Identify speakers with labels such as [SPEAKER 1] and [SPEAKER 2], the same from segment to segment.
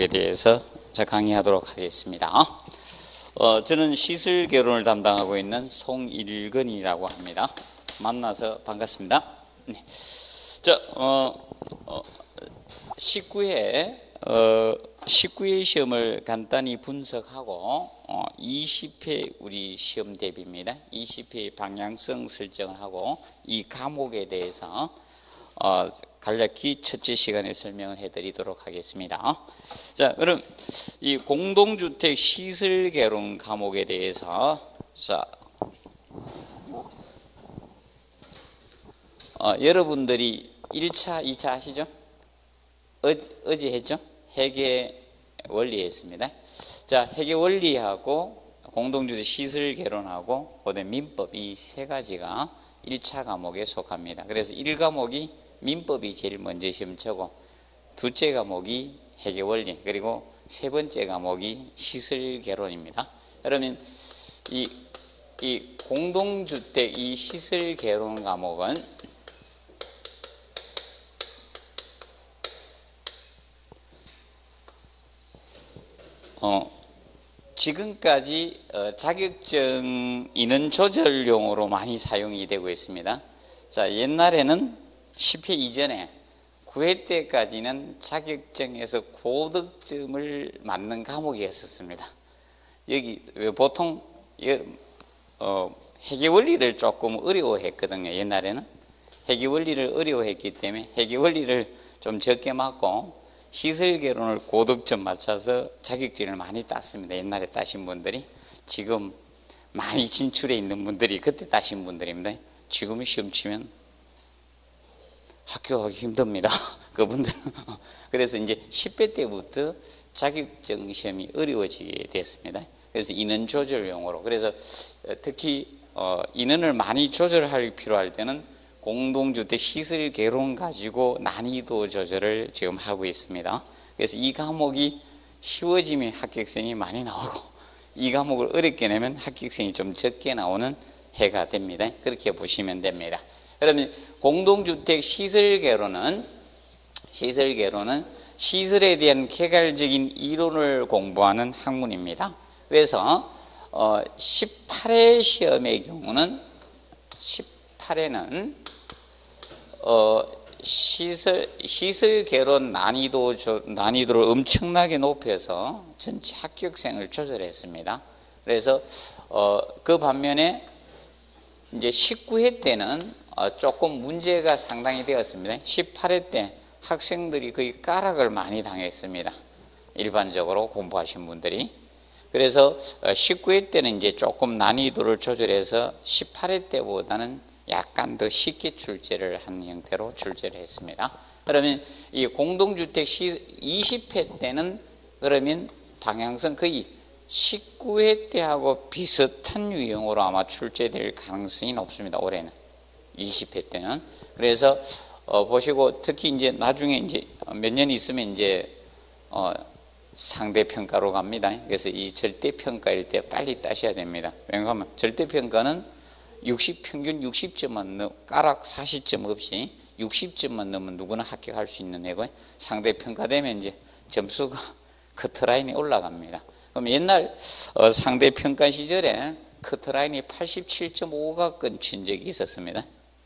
[SPEAKER 1] 과목에 대해서 강의하도록 하겠습니다. 저는 시설개론을 담당하고 있는 송일근이라고 합니다. 만나서 반갑습니다. 네. 자, 19회 시험을 간단히 분석하고 20회 우리 시험 대비입니다. 20회 방향성 설정을 하고 이 과목에 대해서 간략히 첫째 시간에 설명을 해드리도록 하겠습니다. 자, 그럼 이 공동주택 시설개론 과목에 대해서 여러분들이 1차, 2차 하시죠? 어제 했죠? 회계 원리 했습니다. 자, 회계 원리하고 공동주택 시설개론하고 그다음에 민법 이 세 가지가 1차 과목에 속합니다. 그래서 1과목이 민법이 제일 먼저 시험치고 둘째 과목이 회계원리 그리고 세 번째 과목이 시설개론입니다. 그러면 이 공동주택 이 시설개론 과목은 지금까지 자격증 인원 조절용으로 많이 사용이 되고 있습니다. 자, 옛날에는 10회 이전에 9회 때까지는 자격증에서 고득점을 맞는 과목이었습니다. 여기 보통 회계원리를 조금 어려워했거든요. 옛날에는 회계원리를 어려워했기 때문에 회계원리를 좀 적게 맞고 시설개론을 고득점 맞춰서 자격증을 많이 땄습니다. 옛날에 따신 분들이 지금 많이 진출해 있는 분들이 그때 따신 분들입니다. 지금 시험 치면 학교 가기 힘듭니다. 그분들은. 그래서 이제 10회 때부터 자격증 시험이 어려워지게 됐습니다. 그래서 인원 조절용으로. 그래서 특히 인원을 많이 조절할 필요할 때는 공동주택 시설개론 가지고 난이도 조절을 지금 하고 있습니다. 그래서 이 과목이 쉬워지면 합격생이 많이 나오고 이 과목을 어렵게 내면 합격생이 좀 적게 나오는 해가 됩니다. 그렇게 보시면 됩니다. 그러면 공동주택 시설개론은 시설에 대한 개괄적인 이론을 공부하는 학문입니다. 그래서 18회 시험의 경우는 18회는 시설개론 난이도를 엄청나게 높여서 전체 합격생을 조절했습니다. 그래서 그 반면에 이제 19회 때는 조금 문제가 상당히 되었습니다. 18회 때 학생들이 거의 까락을 많이 당했습니다. 일반적으로 공부하신 분들이. 그래서 19회 때는 이제 조금 난이도를 조절해서 18회 때보다는 약간 더 쉽게 출제를 한 형태로 출제를 했습니다. 그러면 이 공동주택 20회 때는 그러면 방향성 거의 19회 때하고 비슷한 유형으로 아마 출제될 가능성이 높습니다. 올해는 20회 때는. 그래서 보시고 특히 이제 나중에 이제 몇 년 있으면 이제 상대평가로 갑니다. 그래서 이 절대평가일 때 빨리 따셔야 됩니다. 왜냐하면 절대평가는 평균 60점만 까락 40점 없이 60점만 넣으면 누구나 합격할 수 있는 애고 상대평가 되면 이제 점수가 커트라인이 올라갑니다. 그럼 옛날 상대평가 시절에 커트라인이 87.5가 끊친 적이 있었습니다.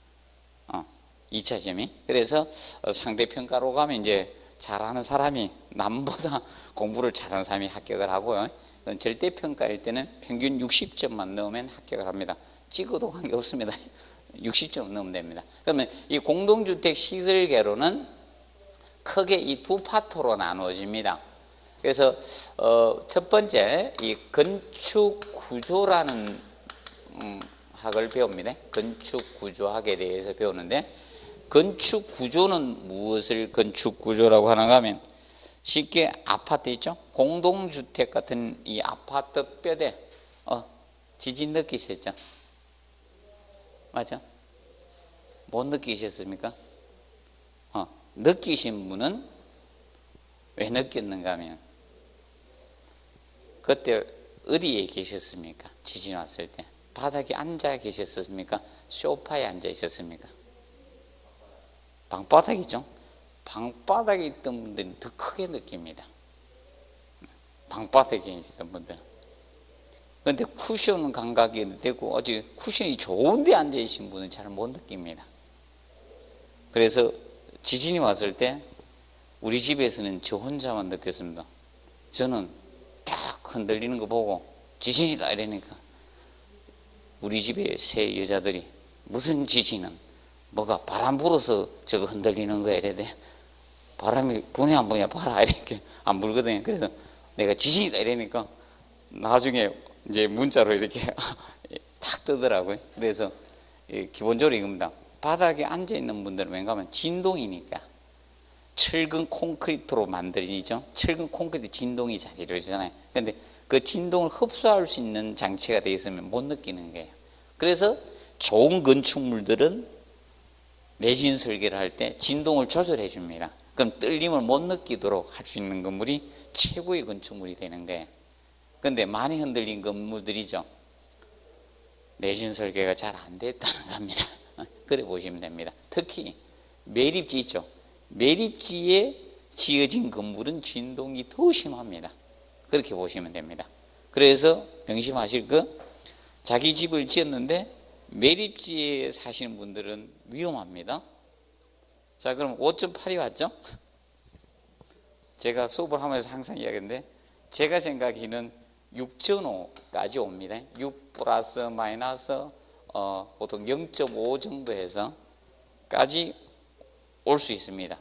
[SPEAKER 1] 2차 시험이. 그래서 상대평가로 가면 이제 잘하는 사람이 남보다 공부를 잘하는 사람이 합격을 하고요. 절대평가일 때는 평균 60점만 넣으면 합격을 합니다. 찍어도 관계없습니다. 60점 넣으면 됩니다. 그러면 이 공동주택 시설개론은 크게 이 두 파트로 나누어집니다. 그래서 첫 번째 이 건축구조라는 학을 배웁니다. 건축구조학에 대해서 배우는데 건축구조는 무엇을 건축구조라고 하는가 하면 쉽게 아파트 있죠? 공동주택 같은 이 아파트 뼈대 지진 느끼셨죠? 맞아? 못 느끼셨습니까? 느끼신 분은 왜 느꼈는가 하면 그때 어디에 계셨습니까? 지진 왔을 때 바닥에 앉아 계셨습니까? 소파에 앉아 있었습니까? 방바닥이죠. 방바닥에 있던 분들은 더 크게 느낍니다. 방바닥에 계시던 분들. 그런데 쿠션 감각이 되고 아주 쿠션이 좋은데 앉아 계신 분은 잘 못 느낍니다. 그래서 지진이 왔을 때 우리 집에서는 저 혼자만 느꼈습니다. 저는 딱 흔들리는 거 보고 지진이다 이러니까 우리 집에 세 여자들이 무슨 지진은 뭐가 바람 불어서 저거 흔들리는 거야 이래 돼. 바람이 부냐 안 부냐 봐라 이렇게 안 불거든요. 그래서 내가 지진이다 이러니까 나중에 이제 문자로 이렇게 탁 뜨더라고요. 그래서 기본적으로 이겁니다. 바닥에 앉아 있는 분들은 왠가하면 진동이니까 철근 콘크리트로 만들어지죠. 철근 콘크리트 진동이 잘 이루어지잖아요. 근데 그 진동을 흡수할 수 있는 장치가 되어 있으면 못 느끼는 거예요. 그래서 좋은 건축물들은 내진 설계를 할 때 진동을 조절해 줍니다. 그럼 떨림을 못 느끼도록 할 수 있는 건물이 최고의 건축물이 되는 거예요. 그런데 많이 흔들린 건물들이죠. 내진 설계가 잘 안 됐다는 겁니다. 그래 보시면 됩니다. 특히 매립지 있죠. 매립지에 지어진 건물은 진동이 더 심합니다. 그렇게 보시면 됩니다. 그래서 명심하실 거, 자기 집을 지었는데 매립지에 사시는 분들은 위험합니다. 자, 그럼 5.8이 왔죠? 제가 수업을 하면서 항상 이야기하는데 제가 생각에는 6.5까지 옵니다. 6 플러스 마이너스 보통 0.5 정도 해서까지 올 수 있습니다.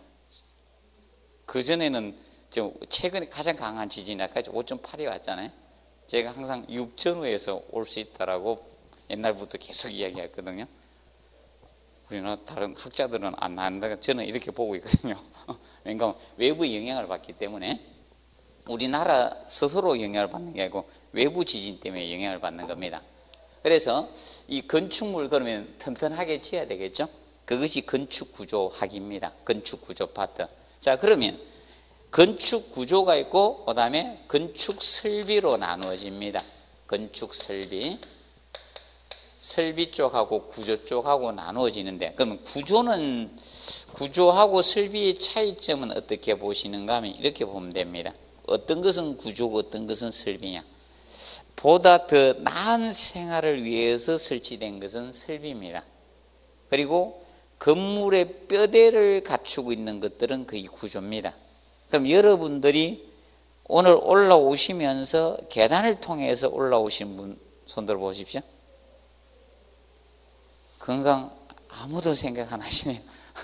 [SPEAKER 1] 그전에는 최근에 가장 강한 지진이 아까 5.8이 왔잖아요. 제가 항상 6.5에서 올 수 있다라고 옛날부터 계속 이야기했거든요. 우리나라 다른 학자들은 안 나는데 저는 이렇게 보고 있거든요. 왜냐하면 외부의 영향을 받기 때문에 우리나라 스스로 영향을 받는 게 아니고 외부 지진 때문에 영향을 받는 겁니다. 그래서 이 건축물 그러면 튼튼하게 지어야 되겠죠. 그것이 건축구조학입니다. 건축구조 파트. 자, 그러면 건축구조가 있고 그 다음에 건축설비로 나누어집니다. 건축설비. 설비 쪽하고 구조 쪽하고 나누어지는데, 그러면 구조하고 설비의 차이점은 어떻게 보시는가 하면 이렇게 보면 됩니다. 어떤 것은 구조고 어떤 것은 설비냐. 보다 더 나은 생활을 위해서 설치된 것은 설비입니다. 그리고 건물의 뼈대를 갖추고 있는 것들은 거의 구조입니다. 그럼 여러분들이 오늘 올라오시면서 계단을 통해서 올라오신 분 손 들어 보십시오. 건강 아무도 생각 안 하시네요.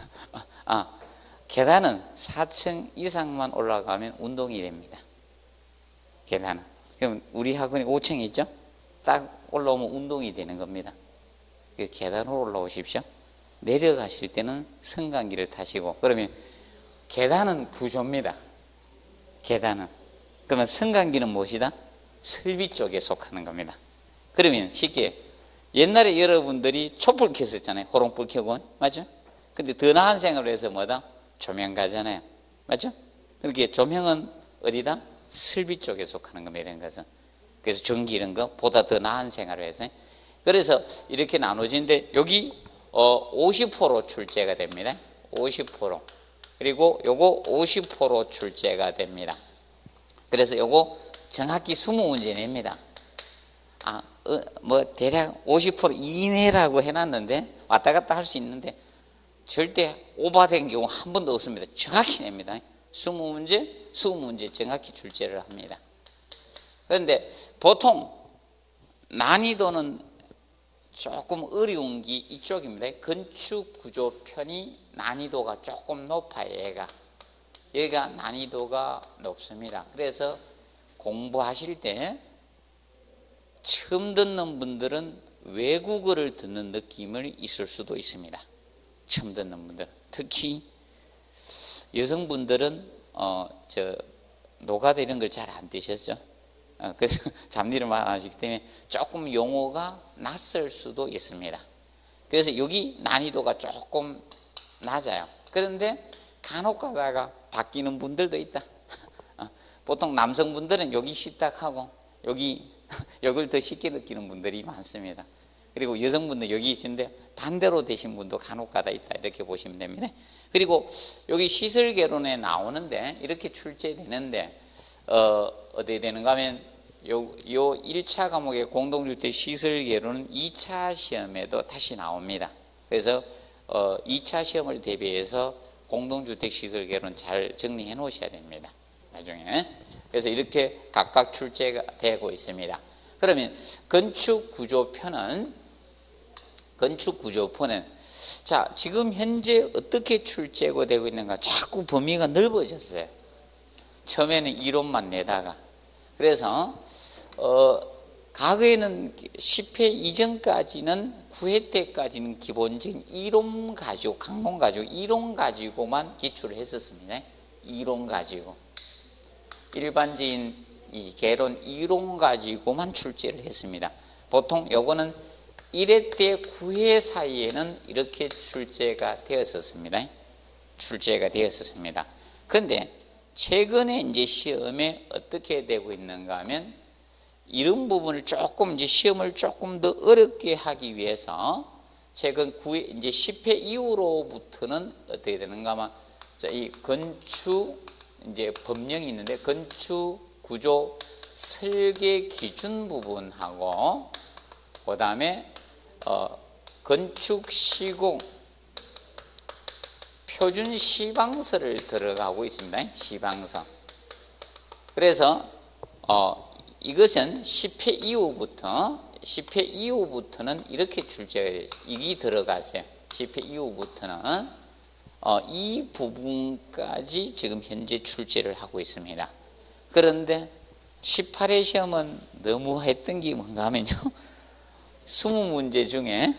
[SPEAKER 1] 계단은 4층 이상만 올라가면 운동이 됩니다. 계단은. 그럼 우리 학원이 5층에 있죠? 딱 올라오면 운동이 되는 겁니다. 계단으로 올라오십시오. 내려가실 때는 승강기를 타시고, 그러면 계단은 구조입니다. 계단은. 그러면 승강기는 무엇이다? 설비 쪽에 속하는 겁니다. 그러면 쉽게 옛날에 여러분들이 촛불 켰었잖아요. 호롱불 켜고. 맞죠? 근데 더 나은 생각을 해서 뭐다? 조명 가잖아요. 맞죠? 그렇게 조명은 어디다? 설비 쪽에 속하는 겁니다. 이런 것은. 그래서 전기 이런 거 보다 더 나은 생활을 해서. 그래서 이렇게 나눠지는데 여기 50% 출제가 됩니다. 50%. 그리고 요거 50% 출제가 됩니다. 그래서 요거 정확히 20문제 냅니다. 대략 50% 이내라고 해놨는데 왔다 갔다 할 수 있는데 절대 오버된 경우 한 번도 없습니다. 정확히 냅니다. 20문제 정확히 출제를 합니다. 그런데 보통 난이도는 조금 어려운 게 이쪽입니다. 건축구조 편이 난이도가 조금 높아요. 얘가 난이도가 높습니다. 그래서 공부하실 때 처음 듣는 분들은 외국어를 듣는 느낌을 있을 수도 있습니다. 처음 듣는 분들, 특히 여성분들은 노가다 이런 걸 잘 안 드셨죠. 그래서 잡일을 많이 하시기 때문에 조금 용어가 낯설 수도 있습니다. 그래서 여기 난이도가 조금 낮아요. 그런데 간혹 가다가 바뀌는 분들도 있다. 보통 남성분들은 여기 쉽다하고 여기를 더 쉽게 느끼는 분들이 많습니다. 그리고 여성분들 여기 계신데 반대로 되신 분도 간혹 가다 있다. 이렇게 보시면 됩니다. 그리고 여기 시설개론에 나오는데 이렇게 출제되는데 어떻게 되는가 하면 요 1차 과목의 공동주택 시설 개론은 2차 시험에도 다시 나옵니다. 그래서 2차 시험을 대비해서 공동주택 시설 개론 잘 정리해 놓으셔야 됩니다. 나중에. 그래서 이렇게 각각 출제가 되고 있습니다. 그러면 건축구조편은 자, 지금 현재 어떻게 출제가 되고 있는가? 자꾸 범위가 넓어졌어요. 처음에는 이론만 내다가. 그래서 과거에는 10회 이전까지는 9회 때까지는 기본적인 이론 가지고, 강론 가지고, 이론 가지고만 기출을 했었습니다. 이론 가지고. 일반적인 이 개론 이론 가지고만 출제를 했습니다. 보통 요거는 1회 때 9회 사이에는 이렇게 출제가 되었었습니다. 그런데 최근에 이제 시험에 어떻게 되고 있는가 하면 이런 부분을 조금 이제 시험을 조금 더 어렵게 하기 위해서 최근 9회 이제 10회 이후로부터는 어떻게 되는가 하면 이 건축 이제 법령이 있는데 건축 구조 설계 기준 부분하고 그다음에 건축 시공 표준 시방서를 들어가고 있습니다. 시방서. 그래서 이것은 10회 이후부터는 이렇게 출제가 이게 들어갔어요. 10회 이후부터는 이 부분까지 지금 현재 출제를 하고 있습니다. 그런데 18회 시험은 너무 했던 게 뭔가 하면요. 20문제 중에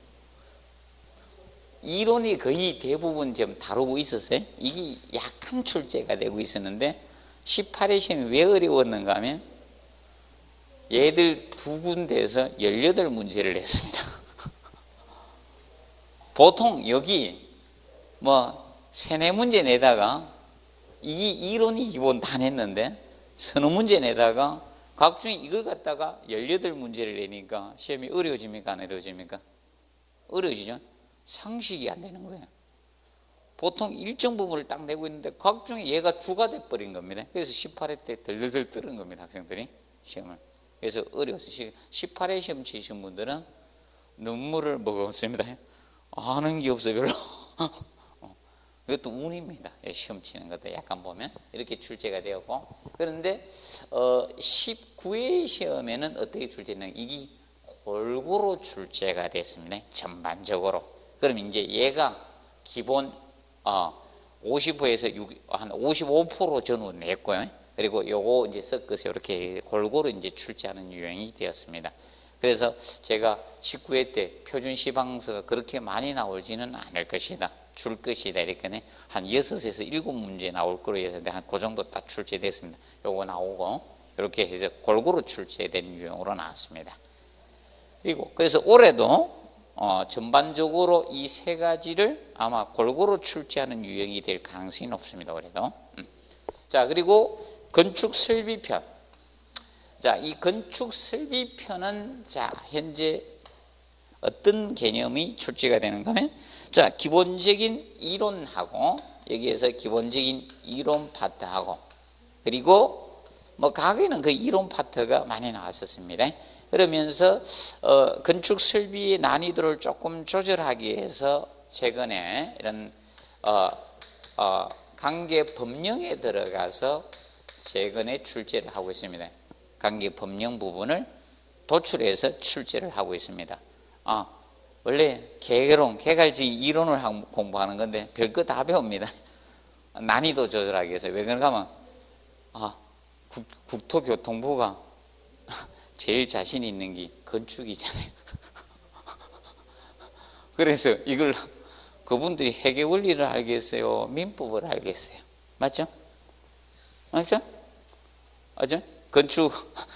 [SPEAKER 1] 이론이 거의 대부분 지금 다루고 있었어요. 이게 약간 출제가 되고 있었는데 18회 시험이 왜 어려웠는가 하면 얘들 두 군데에서 18문제를 냈습니다. 보통 여기 뭐 3-4문제 내다가 이게 이론이 기본 다 냈는데 서너 문제 내다가 각중에 이걸 갖다가 18문제를 내니까 시험이 어려워집니까? 안 어려워집니까? 어려워지죠? 상식이 안 되는 거예요. 보통 일정 부분을 딱 내고 있는데 각중에 얘가 주가 돼버린 겁니다. 그래서 18회 때 덜덜덜 뜨는 겁니다. 학생들이 시험을. 그래서 어려웠어요. 18회 시험 치신 분들은 눈물을 먹었습니다. 아는 게 없어요, 별로. 이것도 운입니다. 시험 치는 것도 약간 보면 이렇게 출제가 되었고, 그런데 19회 시험에는 어떻게 출제했는가? 이게 골고루 출제가 됐습니다. 전반적으로. 그럼 이제 얘가 기본 50호에서 한 55% 전후 냈고요. 그리고 요거 이제 섞어서 이렇게 골고루 이제 출제하는 유형이 되었습니다. 그래서 제가 19회 때 표준 시방서가 그렇게 많이 나오지는 않을 것이다. 줄 것이다. 이렇게 한 6에서 7문제 나올 거로 해서 한 그 정도 딱 출제됐습니다. 요거 나오고 이렇게 해서 골고루 출제된 유형으로 나왔습니다. 그리고 그래서 올해도 전반적으로 이 세 가지를 아마 골고루 출제하는 유형이 될 가능성이 높습니다. 올해도. 자, 그리고 건축 설비편. 자, 이 건축 설비편은 자, 현재 어떤 개념이 출제가 되는가 하면 자, 기본적인 이론하고 여기에서 기본적인 이론 파트하고 그리고 뭐 과거에는 그 이론 파트가 많이 나왔었습니다. 그러면서 건축 설비의 난이도를 조금 조절하기 위해서 최근에 이런 관계 법령에 들어가서 최근에 출제를 하고 있습니다. 관계 법령 부분을 도출해서 출제를 하고 있습니다. 원래 개괄적인 이론을 공부하는 건데 별거 다 배웁니다. 난이도 조절하기 위해서. 왜 그런가 하면 국토교통부가 제일 자신 있는 게 건축이잖아요. 그래서 이걸 그분들이 회계 원리를 알겠어요? 민법을 알겠어요? 맞죠? 맞죠? 건축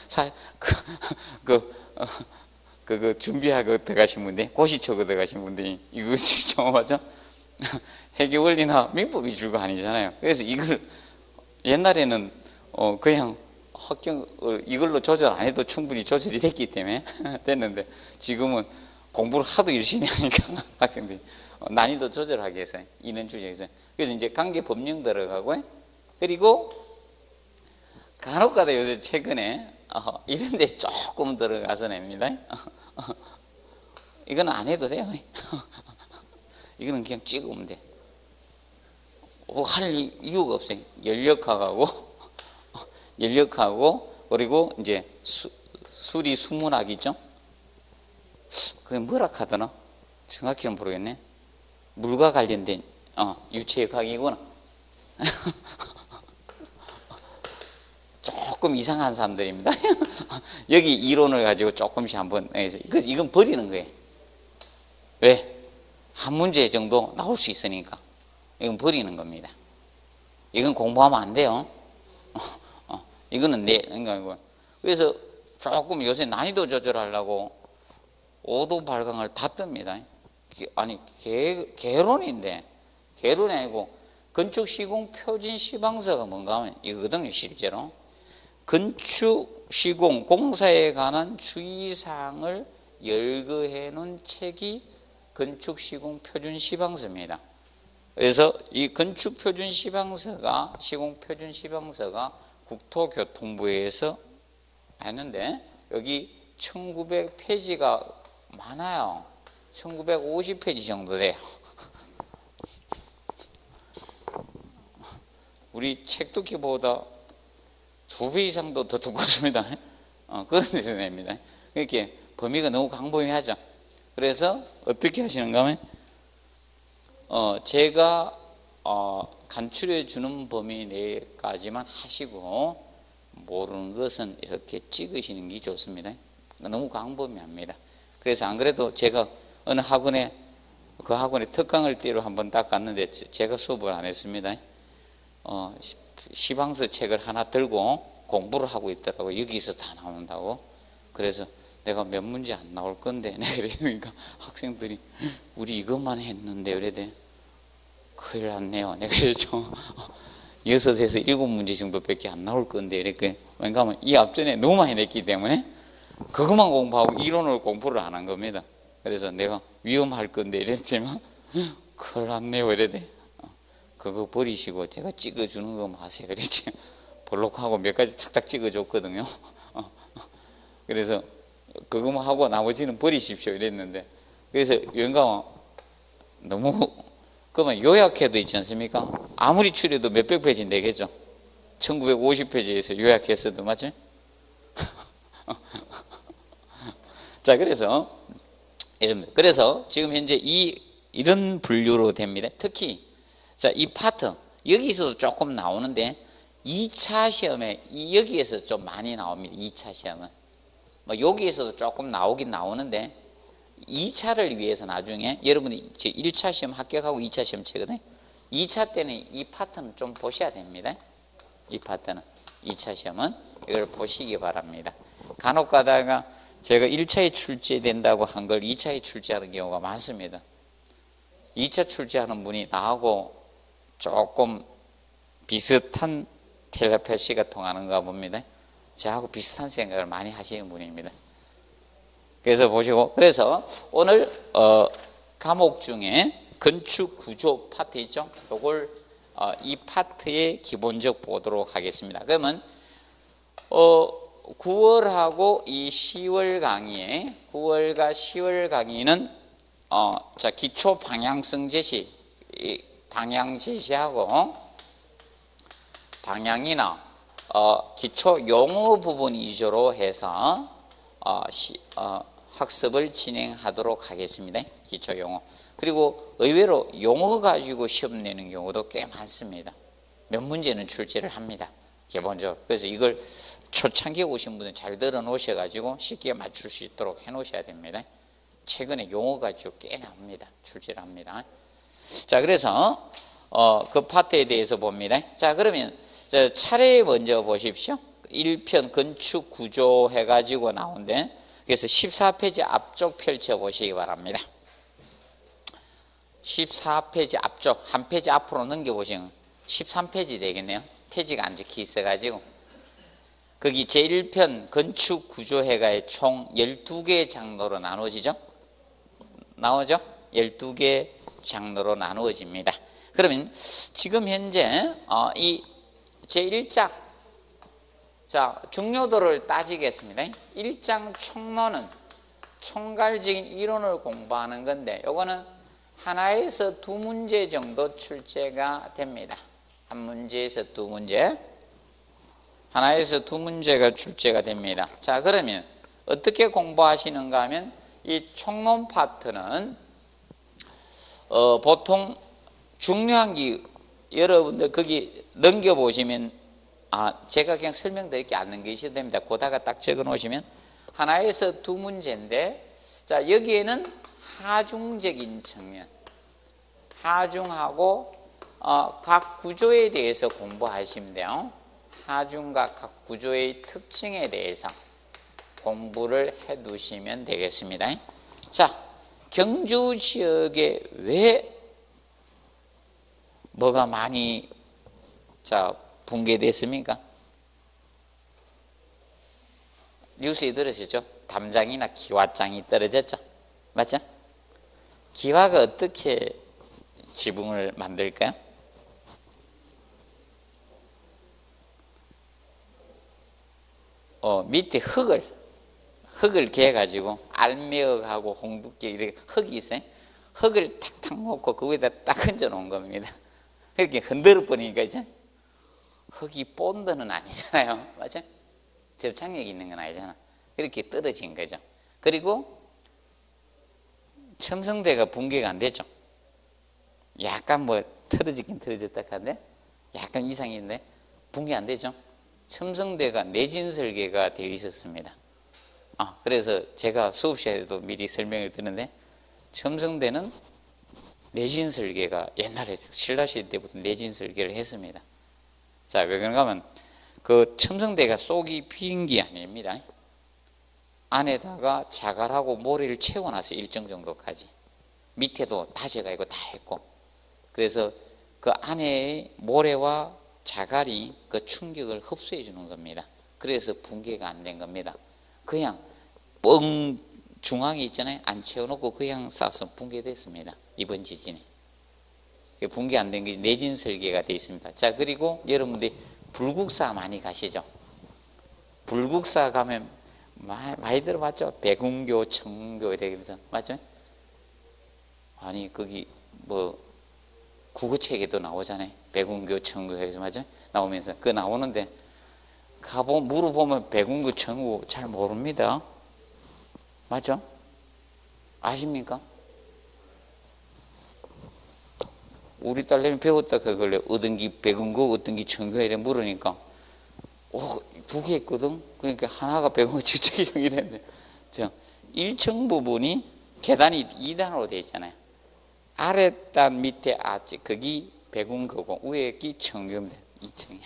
[SPEAKER 1] 그 준비하고 들어가신 분들, 고시초고 들어가신 분들이 이거 좀 맞죠? 회계 원리나 민법이 줄거 아니잖아요. 그래서 이걸 옛날에는 그냥 이걸로 조절 안 해도 충분히 조절이 됐기 때문에 됐는데 지금은 공부를 하도 열심히 하니까 학생들이 난이도 조절하기 위해서 이런 주제에서 그래서 이제 관계 법령 들어가고 그리고 간혹가다 요새 최근에 이런 데 조금 들어가서 냅니다. 이건 안 해도 돼요. 이거는 그냥 찍으면 돼. 할 이유가 없어요. 연력하고 그리고 이제 수리 수문학이죠. 그게 뭐라 하더나? 정확히는 모르겠네. 물과 관련된 유체역학이구나. 조금 이상한 사람들입니다. 여기 이론을 가지고 조금씩 한번 이건 버리는 거예요. 왜? 한 문제 정도 나올 수 있으니까 이건 버리는 겁니다. 이건 공부하면 안 돼요. 이거는 그러니까 그래서 조금 요새 난이도 조절하려고 5도 발광을 다 뜹니다. 아니 개론인데 개론이 아니고 건축 시공 표준 시방서가 뭔가 하면 이거거든요. 실제로 건축 시공 공사에 관한 주의사항을 열거해 놓은 책이 건축 시공 표준 시방서입니다. 그래서 이 건축 표준 시방서가 시공 표준 시방서가 국토교통부에서 했는데 여기 1900페이지가 많아요. 1950페이지 정도 돼요. 우리 책두께보다 2배 이상도 더 두껍습니다. 그런 데서 냅니다. 이렇게 범위가 너무 광범위하죠. 그래서 어떻게 하시는가 하면 제가 간추려 주는 범위 내까지만 하시고 모르는 것은 이렇게 찍으시는 게 좋습니다. 너무 광범위합니다. 그래서 안 그래도 제가 어느 학원에 그 학원에 특강을 띠로 한번 딱 갔는데 제가 수업을 안 했습니다. 시방서 책을 하나 들고 공부를 하고 있더라고요. 여기서 다 나온다고. 그래서 내가 몇 문제 안 나올 건데 그러니까 학생들이 우리 이것만 했는데 그래도 큰일 났네요. 내가 그랬죠. 6에서 7문제 정도밖에 안 나올 건데 이렇게 왜냐하면 이 앞전에 너무 많이 냈기 때문에 그것만 공부하고 이론을 공부를 안 한 겁니다. 그래서 내가 위험할 건데 이랬지만 큰일 났네요. 이래대. 그거 버리시고 제가 찍어주는 거 마세요. 그랬지. 볼록하고 몇 가지 탁탁 찍어줬거든요. 그래서 그거만 하고 나머지는 버리십시오. 이랬는데 그래서 여행가 너무 그러면 요약해도 있지 않습니까? 아무리 추려도 몇백 페이지 되겠죠. 1950페이지에서 요약했어도 맞죠? 자, 그래서 지금 현재 이런 분류로 됩니다. 특히 자, 이 파트 여기서도 조금 나오는데 2차 시험에 여기에서 좀 많이 나옵니다. 2차 시험은 뭐 여기에서도 조금 나오긴 나오는데 2차를 위해서 나중에 여러분이 1차 시험 합격하고 2차 시험 치거든요. 2차 때는 이 파트는 좀 보셔야 됩니다. 이 파트는 2차 시험은 이걸 보시기 바랍니다. 간혹 가다가 제가 1차에 출제된다고 한 걸 2차에 출제하는 경우가 많습니다. 2차 출제하는 분이 나하고 조금 비슷한 텔레파시가 통하는가 봅니다. 저하고 비슷한 생각을 많이 하시는 분입니다. 그래서 보시고 그래서 오늘 과목 중에 건축 구조 파트 있죠? 요걸 이 파트에 기본적 보도록 하겠습니다. 그러면 9월하고 이 10월 강의에 9월과 10월 강의는 자 기초 방향성 제시 방향 제시하고 방향이나 기초 용어 부분 위주로 해서 학습을 진행하도록 하겠습니다. 기초 용어. 그리고 의외로 용어 가지고 시험 내는 경우도 꽤 많습니다. 몇 문제는 출제를 합니다. 기본적으로. 그래서 이걸 초창기에 오신 분은 잘 들어 놓으셔가지고 쉽게 맞출 수 있도록 해 놓으셔야 됩니다. 최근에 용어 가지고 꽤 나옵니다. 출제를 합니다. 자, 그래서 그 파트에 대해서 봅니다. 자, 그러면 차례 먼저 보십시오. 1편 건축 구조 해가지고 나온데 그래서 14페이지 앞쪽 펼쳐보시기 바랍니다. 14페이지 앞쪽 한 페이지 앞으로 넘겨보시면 13페이지 되겠네요. 페이지가 안 적혀 있어가지고 거기 제1편 건축 구조회가 총 12개 장르로 나누어지죠. 나오죠? 12개 장르로 나누어집니다. 그러면 지금 현재 이 제1장 자, 중요도를 따지겠습니다. 1장 총론은 총괄적인 이론을 공부하는 건데 요거는 하나에서 두 문제 정도 출제가 됩니다. 한 문제에서 두 문제, 하나에서 두 문제가 출제가 됩니다. 자, 그러면 어떻게 공부하시는가 하면 이 총론 파트는 보통 중요한 게 여러분들 거기 넘겨보시면 제가 그냥 설명드릴 게 안 넘기셔도 됩니다. 거다가 딱 적어 놓으시면 하나에서 두 문제인데, 자, 여기에는 하중적인 측면, 하중하고 각 구조에 대해서 공부하시면 돼요. 하중과 각 구조의 특징에 대해서 공부를 해 두시면 되겠습니다. 자, 경주 지역에 왜 뭐가 많이 붕괴됐습니까? 뉴스에 들으셨죠? 담장이나 기와장이 떨어졌죠? 맞죠? 기와가 어떻게 지붕을 만들까요? 밑에 흙을 개가지고 알미역하고 홍두깨 이렇게 흙이 있어요. 흙을 탁탁 놓고 그 위에다 딱 얹어 놓은 겁니다. 이렇게 흔들어 버리니까 이제 흙이 본드는 아니잖아요. 맞죠? 접착력이 있는 건 아니잖아. 이렇게 떨어진 거죠. 그리고 첨성대가 붕괴가 안 됐죠. 약간 틀어지긴 틀어졌다 한데 약간 이상이 있는데 붕괴 안 되죠. 첨성대가 내진 설계가 되어 있었습니다. 그래서 제가 수업 시간에도 미리 설명을 드렸는데 첨성대는 내진 설계가 옛날에 신라시대 때부터 내진 설계를 했습니다. 자, 왜 그런가 하면 그 첨성대가 속이 빈 게 아닙니다. 안에다가 자갈하고 모래를 채워놨어요. 일정 정도까지. 밑에도 다져가 있고 다 했고. 그래서 그 안에 모래와 자갈이 그 충격을 흡수해 주는 겁니다. 그래서 붕괴가 안 된 겁니다. 그냥 뻥 중앙에 있잖아요. 안 채워놓고 그냥 쏴서 붕괴됐습니다. 이번 지진에. 붕괴 안 된 게 내진 설계가 되어 있습니다. 자, 그리고 여러분들이 불국사 많이 가시죠? 불국사 가면 많이 들어봤죠? 백운교, 청운교 이러면서. 맞죠? 아니, 거기 국어책에도 나오잖아요. 백운교, 청운교 해서. 맞죠? 나오면서. 그거 나오는데 물어보면 백운교, 청운교 잘 모릅니다. 맞죠? 아십니까? 우리 딸내미 배웠다 그걸래. 어떤기 백운교, 어떤기 청교 이래 물으니까 두 개 있거든. 그러니까 하나가 백운교, 저쪽이 이랬는데 1층 부분이 계단이 2단으로 되어 있잖아요. 아랫단 밑에 거기 백운교고 위에 기 청교입니다. 2층이야.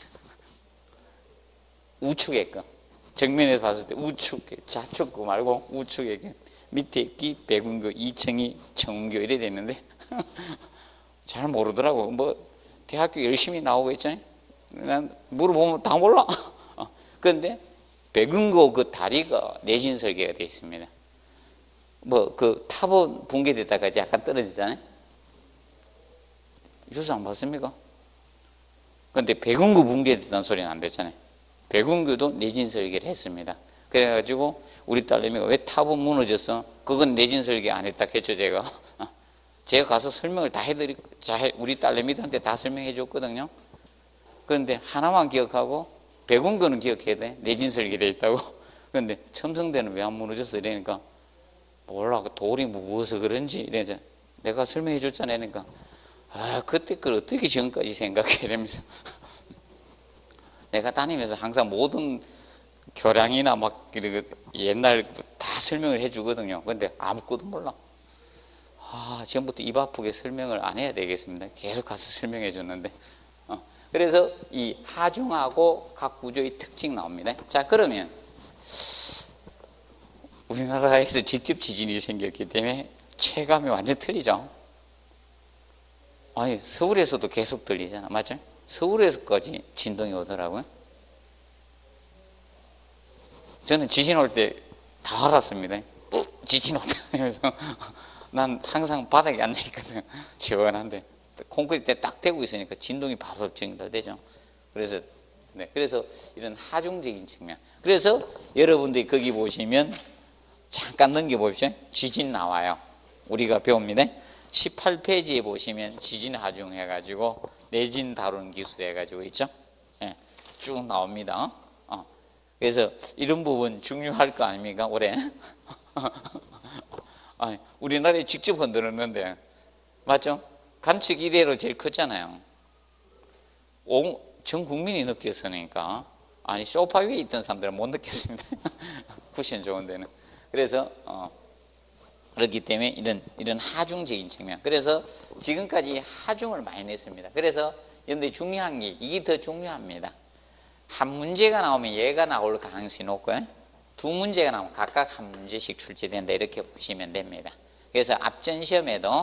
[SPEAKER 1] 우측에 거. 정면에서 봤을 때 우측, 좌측 말고 우측에 밑에 기 백운교, 2층이 청운교 이래 되는데 잘 모르더라고. 대학교 열심히 나오고 있잖아요. 난 물어보면 다 몰라. 그런데 백운교 그 다리가 내진 설계가 되어 있습니다. 그 탑은 붕괴됐다가 약간 떨어지잖아요. 뉴스 안 봤습니까? 그런데 백운교 붕괴됐다는 소리는 안 됐잖아요. 백운교도 내진 설계를 했습니다. 그래가지고 우리 딸내미가 왜 탑은 무너졌어? 그건 내진 설계 안 했다 했죠, 제가. 제가 가서 설명을 다 해드리고, 우리 딸내미들한테 다 설명해 줬거든요. 그런데 하나만 기억하고, 백운교는 기억해야 돼. 내진 설계되어 있다고. 그런데 첨성대는 왜 안 무너졌어? 이러니까, 몰라. 돌이 무거워서 그런지. 이래서 내가 설명해 줬잖아요. 그러니까, 그때 그걸 어떻게 지금까지 생각해? 이러면서. 내가 다니면서 항상 모든 교량이나 옛날 다 설명을 해 주거든요. 근데 아무것도 몰라. 지금부터 입 아프게 설명을 안 해야 되겠습니다. 계속 가서 설명해 줬는데. 그래서 이 하중하고 각 구조의 특징 나옵니다. 자, 그러면 우리나라에서 직접 지진이 생겼기 때문에 체감이 완전 틀리죠. 아니, 서울에서도 계속 들리잖아. 맞죠? 서울에서까지 진동이 오더라고요. 저는 지진 올 때 다 알았습니다. 지진 온다. 그래서 난 항상 바닥에 앉아있거든. 시원한데 콘크리트에 딱 대고 있으니까 진동이 바로 전달되죠. 그래서 네, 그래서 이런 하중적인 측면. 그래서 여러분들이 거기 보시면 잠깐 넘겨보십시오. 지진 나와요. 우리가 배웁니다. 18페이지에 보시면 지진 하중 해가지고 내진 다루는 기술 해가지고 있죠. 네, 쭉 나옵니다. 그래서 이런 부분 중요할 거 아닙니까? 올해 아니, 우리나라에 직접 흔들었는데 맞죠? 관측 이래로 제일 컸잖아요. 전 국민이 느꼈으니까 아니 소파 위에 있던 사람들은 못 느꼈습니다. 쿠션 좋은 데는. 그래서 그렇기 때문에 이런 하중적인 측면. 그래서 지금까지 하중을 많이 냈습니다. 그래서 그런데 중요한 게 이게 더 중요합니다. 한 문제가 나오면 얘가 나올 가능성이 높고요. 두 문제가 나오면 각각 한 문제씩 출제된다 이렇게 보시면 됩니다. 그래서 앞전 시험에는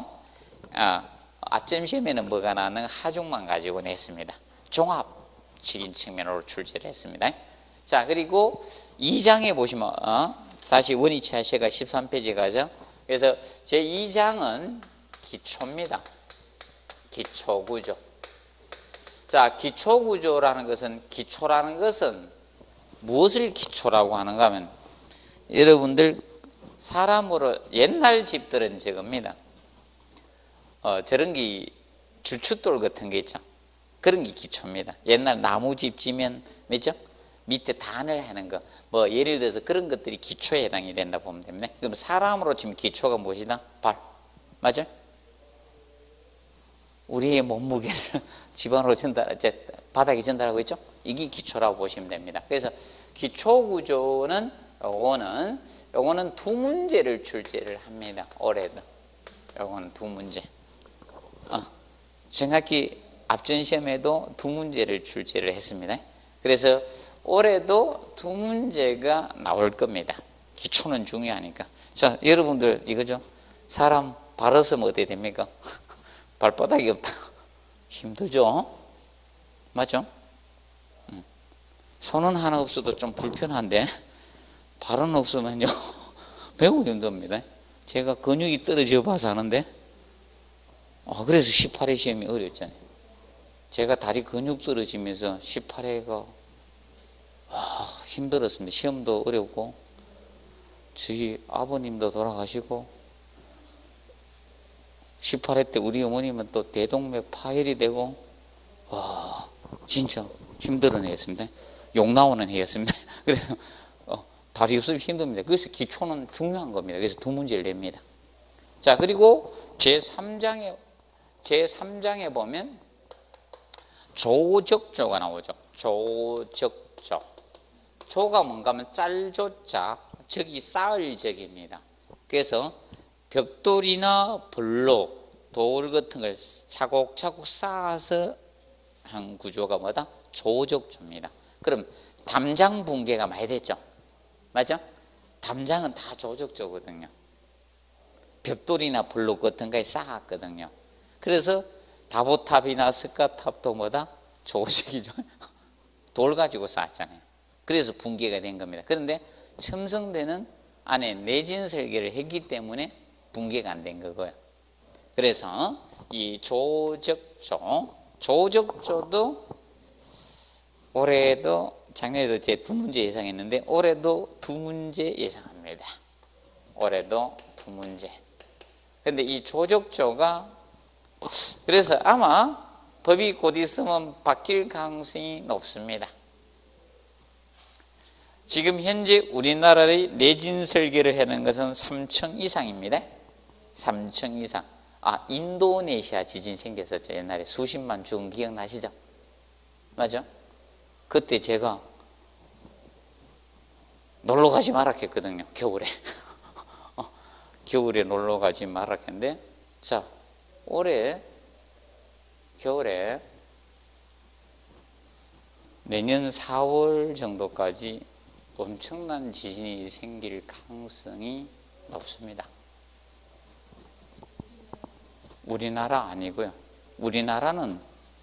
[SPEAKER 1] 뭐가 나오는 하중만 가지고 냈습니다. 종합적인 측면으로 출제를 했습니다. 자, 그리고 2장에 보시면 다시 원위치 하시가 13페이지 가죠. 그래서 제 2장은 기초입니다. 기초구조. 자, 기초구조라는 것은 무엇을 기초라고 하는가 하면 여러분들 사람으로 옛날 집들은 저겁니다. 저런 게 주춧돌 같은 게 있죠. 그런 게 기초입니다. 옛날 나무집 지면 뭐죠? 밑에 단을 하는 거. 뭐 예를 들어서 그런 것들이 기초에 해당이 된다 보면 됩니다. 그럼 사람으로 지금 기초가 무엇이다? 발. 맞아요? 우리의 몸무게를 집안으로 바닥에 전달하고 있죠? 이게 기초라고 보시면 됩니다. 그래서 기초 구조는 요거는 두 문제를 출제를 합니다. 올해도. 요거는 두 문제. 정확히 앞전 시험에도 두 문제를 출제를 했습니다. 그래서 올해도 두 문제가 나올 겁니다. 기초는 중요하니까. 자, 여러분들 이거죠? 사람 발었으면 어떻게 됩니까? 발바닥이 없다. 힘들죠? 맞죠? 손은 하나 없어도 좀 불편한데 발은 없으면요 매우 힘듭니다. 제가 근육이 떨어져 봐서 하는데 그래서 18회 시험이 어렵잖아요. 제가 다리 근육 떨어지면서 18회가 힘들었습니다. 시험도 어렵고 저희 아버님도 돌아가시고 18회 때 우리 어머님은 또 대동맥 파열이 되고 진짜 힘들은 해였습니다. 욕 나오는 해였습니다. 그래서 다리 없으면 힘듭니다. 그래서 기초는 중요한 겁니다. 그래서 두 문제를 냅니다. 자, 그리고 제3장에 보면 조적조가 나오죠. 조적조. 조가 뭔가 하면 짤조자, 적이 쌓을 적입니다. 그래서 벽돌이나 블록, 돌 같은 걸 차곡차곡 쌓아서 한 구조가 뭐다? 조적조입니다. 그럼 담장 붕괴가 많이 됐죠? 맞죠? 담장은 다 조적조거든요. 벽돌이나 블록 같은 거에 쌓았거든요. 그래서 다보탑이나 스카탑도 뭐다? 조적이죠. 돌 가지고 쌓았잖아요. 그래서 붕괴가 된 겁니다. 그런데 첨성대는 안에 내진 설계를 했기 때문에 붕괴가 안 된 거고요. 그래서 이 조적조도 올해도 작년에도 제 두 문제 예상했는데 올해도 두 문제 예상합니다. 올해도 두 문제. 그런데 이 조적조가 그래서 아마 법이 곧 있으면 바뀔 가능성이 높습니다. 지금 현재 우리나라의 내진 설계를 하는 것은 3층 이상입니다. 3층 이상. 인도네시아 지진 생겼었죠. 옛날에 수십만 죽은 기억나시죠? 맞죠? 그때 제가 놀러 가지 마라 했거든요. 겨울에. 겨울에 놀러 가지 마라 했는데, 자, 올해 겨울에 내년 4월 정도까지 엄청난 지진이 생길 가능성이 높습니다. 우리나라 아니고요. 우리나라는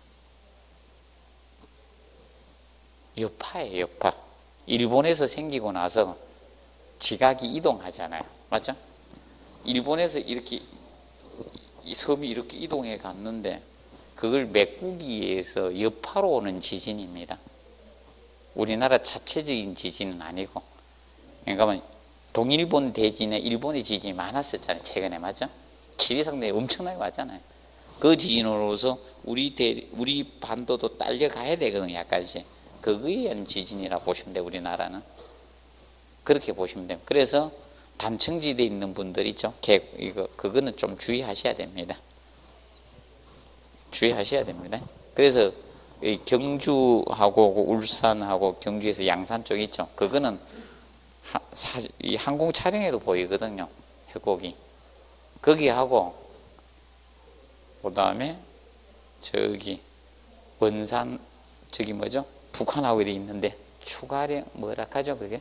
[SPEAKER 1] 여파예요, 여파. 일본에서 생기고 나서 지각이 이동하잖아요. 맞죠? 일본에서 이렇게 이 섬이 이렇게 이동해 갔는데 그걸 메꾸기 위해서 여파로 오는 지진입니다. 우리나라 자체적인 지진은 아니고, 그러니까 동일본 대진에 일본의 지진이 많았었잖아요. 최근에 맞죠? 지리상대에 엄청나게 왔잖아요. 그 지진으로서 우리 반도도 딸려가야 되거든요. 약간씩. 그거에 의한 지진이라고 보시면 돼요. 우리나라는. 그렇게 보시면 돼요. 그래서 단층지대에 있는 분들 있죠. 그거는 좀 주의하셔야 됩니다. 주의하셔야 됩니다. 그래서 경주하고 울산하고 경주에서 양산 쪽 있죠. 그거는 이 항공 촬영에도 보이거든요. 해곡이. 거기하고 그 다음에 저기 원산 저기 뭐죠? 북한하고 이렇게 있는데 추가령 뭐라 하죠 그게?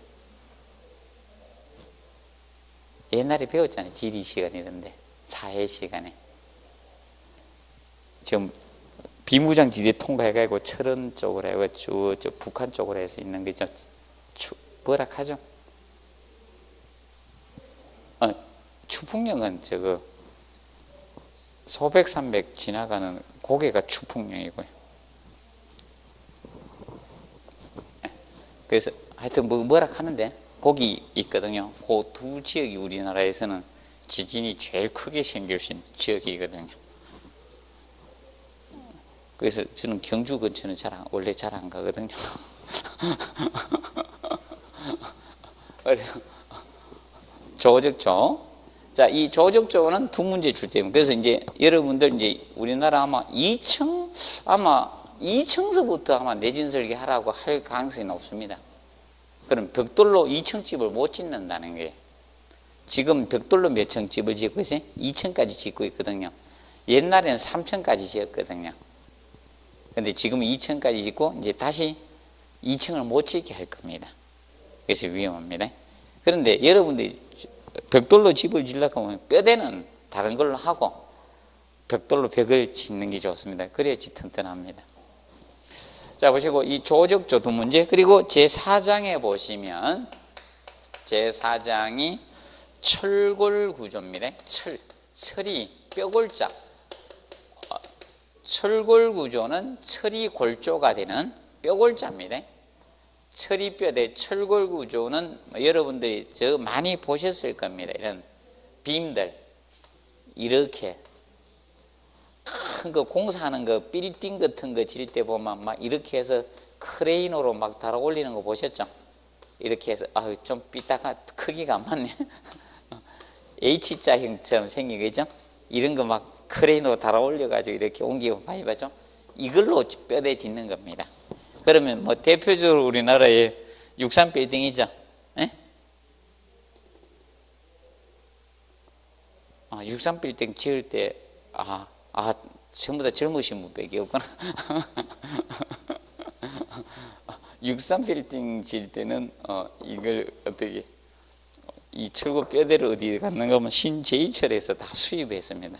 [SPEAKER 1] 옛날에 배웠잖아요. 지리 시간이던데 사회 시간에. 지금 비무장지대 통과해가지고 철원 쪽으로 해가지고 저 북한 쪽으로 해서 있는 게 뭐라 하죠? 추풍령은 저거 소백산맥 지나가는 고개가 추풍령이고요. 그래서 하여튼 뭐라 하는데 거기 있거든요. 그 두 지역이 우리나라에서는 지진이 제일 크게 생길 수 있는 지역이거든요. 그래서 저는 경주 근처는 원래 잘 안 가거든요. 그래서 조적조. 자, 이 조적조는 두 문제 출제입니다. 그래서 이제 여러분들 이제 우리나라 아마 2층서부터 아마 내진 설계하라고 할 가능성이 높습니다. 그럼 벽돌로 2층 집을 못 짓는다는 거예요. 지금 벽돌로 몇 층 집을 짓고 있어요? 2층까지 짓고 있거든요. 옛날에는 3층까지 지었거든요. 근데 지금 2층까지 짓고 이제 다시 2층을 못 짓게 할 겁니다. 그래서 위험합니다. 그런데 여러분들이 벽돌로 집을 지으려고 하면 뼈대는 다른 걸로 하고 벽돌로 벽을 짓는 게 좋습니다. 그래야지 튼튼합니다. 자, 보시고 이 조적조 두 문제. 그리고 제4장에 보시면 제4장이 철골구조입니다. 철이 뼈골자. 철골구조는 철이 골조가 되는 뼈골자입니다. 철이 뼈대 철골구조는 여러분들이 많이 보셨을 겁니다. 이런 빔들 이렇게 큰 거 공사하는 거 빌딩 같은 거 지을 때 보면 막 이렇게 해서 크레인으로 막 달아 올리는 거 보셨죠? 이렇게 해서 좀 삐딱한 크기가 안 맞네. H자형처럼 생기겠죠? 이런 거 막 크레인으로 달아 올려가지고 이렇게 옮기고 많이 봤죠? 이걸로 뼈대 짓는 겁니다. 그러면 뭐 대표적으로 우리나라의 63빌딩이죠. 예? 63빌딩 지을 때 전부 다 젊으신 분밖에 없구나. 63빌딩 지을 때는 이걸 어떻게 이 철골 뼈대를 어디에 갖는 거면 신제이철에서 다 수입했습니다.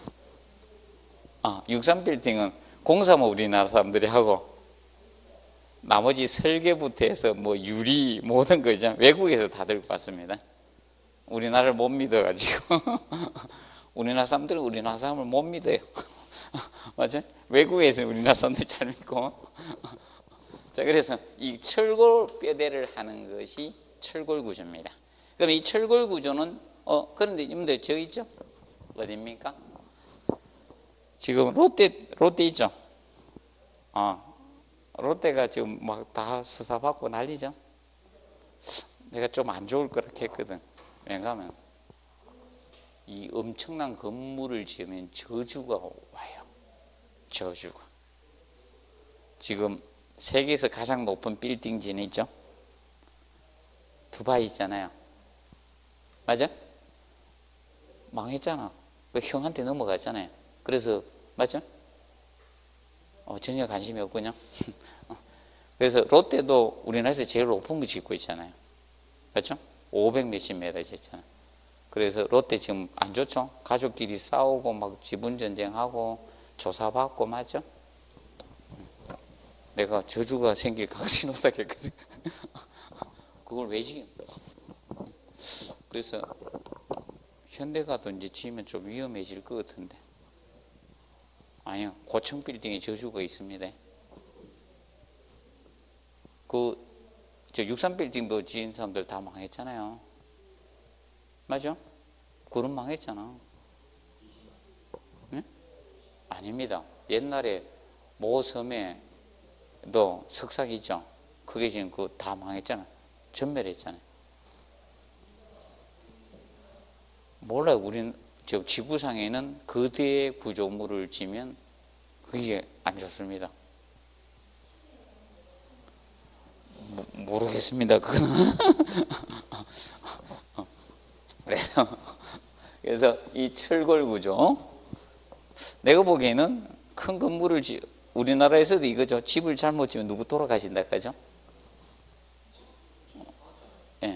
[SPEAKER 1] 63빌딩은 공사만 우리나라 사람들이 하고 나머지 설계부터 해서 뭐 유리 모든 거죠. 외국에서 다 들고 왔습니다. 우리나라를 못 믿어가지고 우리나라 사람들은 우리나라 사람을 못 믿어요. 맞아요? 외국에서 우리나라 사람들 잘 믿고. 자, 그래서 이 철골 뼈대를 하는 것이 철골 구조입니다. 그럼 이 철골 구조는 그런데 여러분들 저 있죠? 어디입니까? 지금 롯데 있죠? 롯데가 지금 막 다 수사받고 난리죠? 내가 좀 안 좋을 거라 했거든. 왜냐하면 이 엄청난 건물을 지으면 저주가 와요. 저주가. 지금 세계에서 가장 높은 빌딩지는 있죠? 두바이 있잖아요. 맞아? 망했잖아. 그 형한테 넘어갔잖아요. 그래서 맞죠? 전혀 관심이 없군요. 그래서 롯데도 우리나라에서 제일 높은 거 짓고 있잖아요. 그렇죠? 500 몇십 메다 짓잖아요. 그래서 롯데 지금 안 좋죠? 가족끼리 싸우고 막 지분 전쟁하고 조사받고 맞죠? 내가 저주가 생길 가능성이 높다고 했거든. 그걸 왜 지금? 그래서 현대가도 이제 지으면 좀 위험해질 것 같은데. 아니요, 고층 빌딩에 저주가 있습니다. 그 저 63빌딩도 지은 사람들 다 망했잖아요. 맞아? 그런 망했잖아. 네? 아닙니다. 옛날에 모 섬에도 석상 있죠. 그게 지금 그 다 망했잖아. 전멸했잖아요. 몰라요. 우리는 저 지구상에는 거대의 구조물을 지면 그게 안 좋습니다. 모르겠습니다. 그거는. 그래서 이 철골 구조, 내가 보기에는 큰 건물을 우리나라에서도 이거죠. 집을 잘못 지면 누구 돌아가신다 그죠? 예.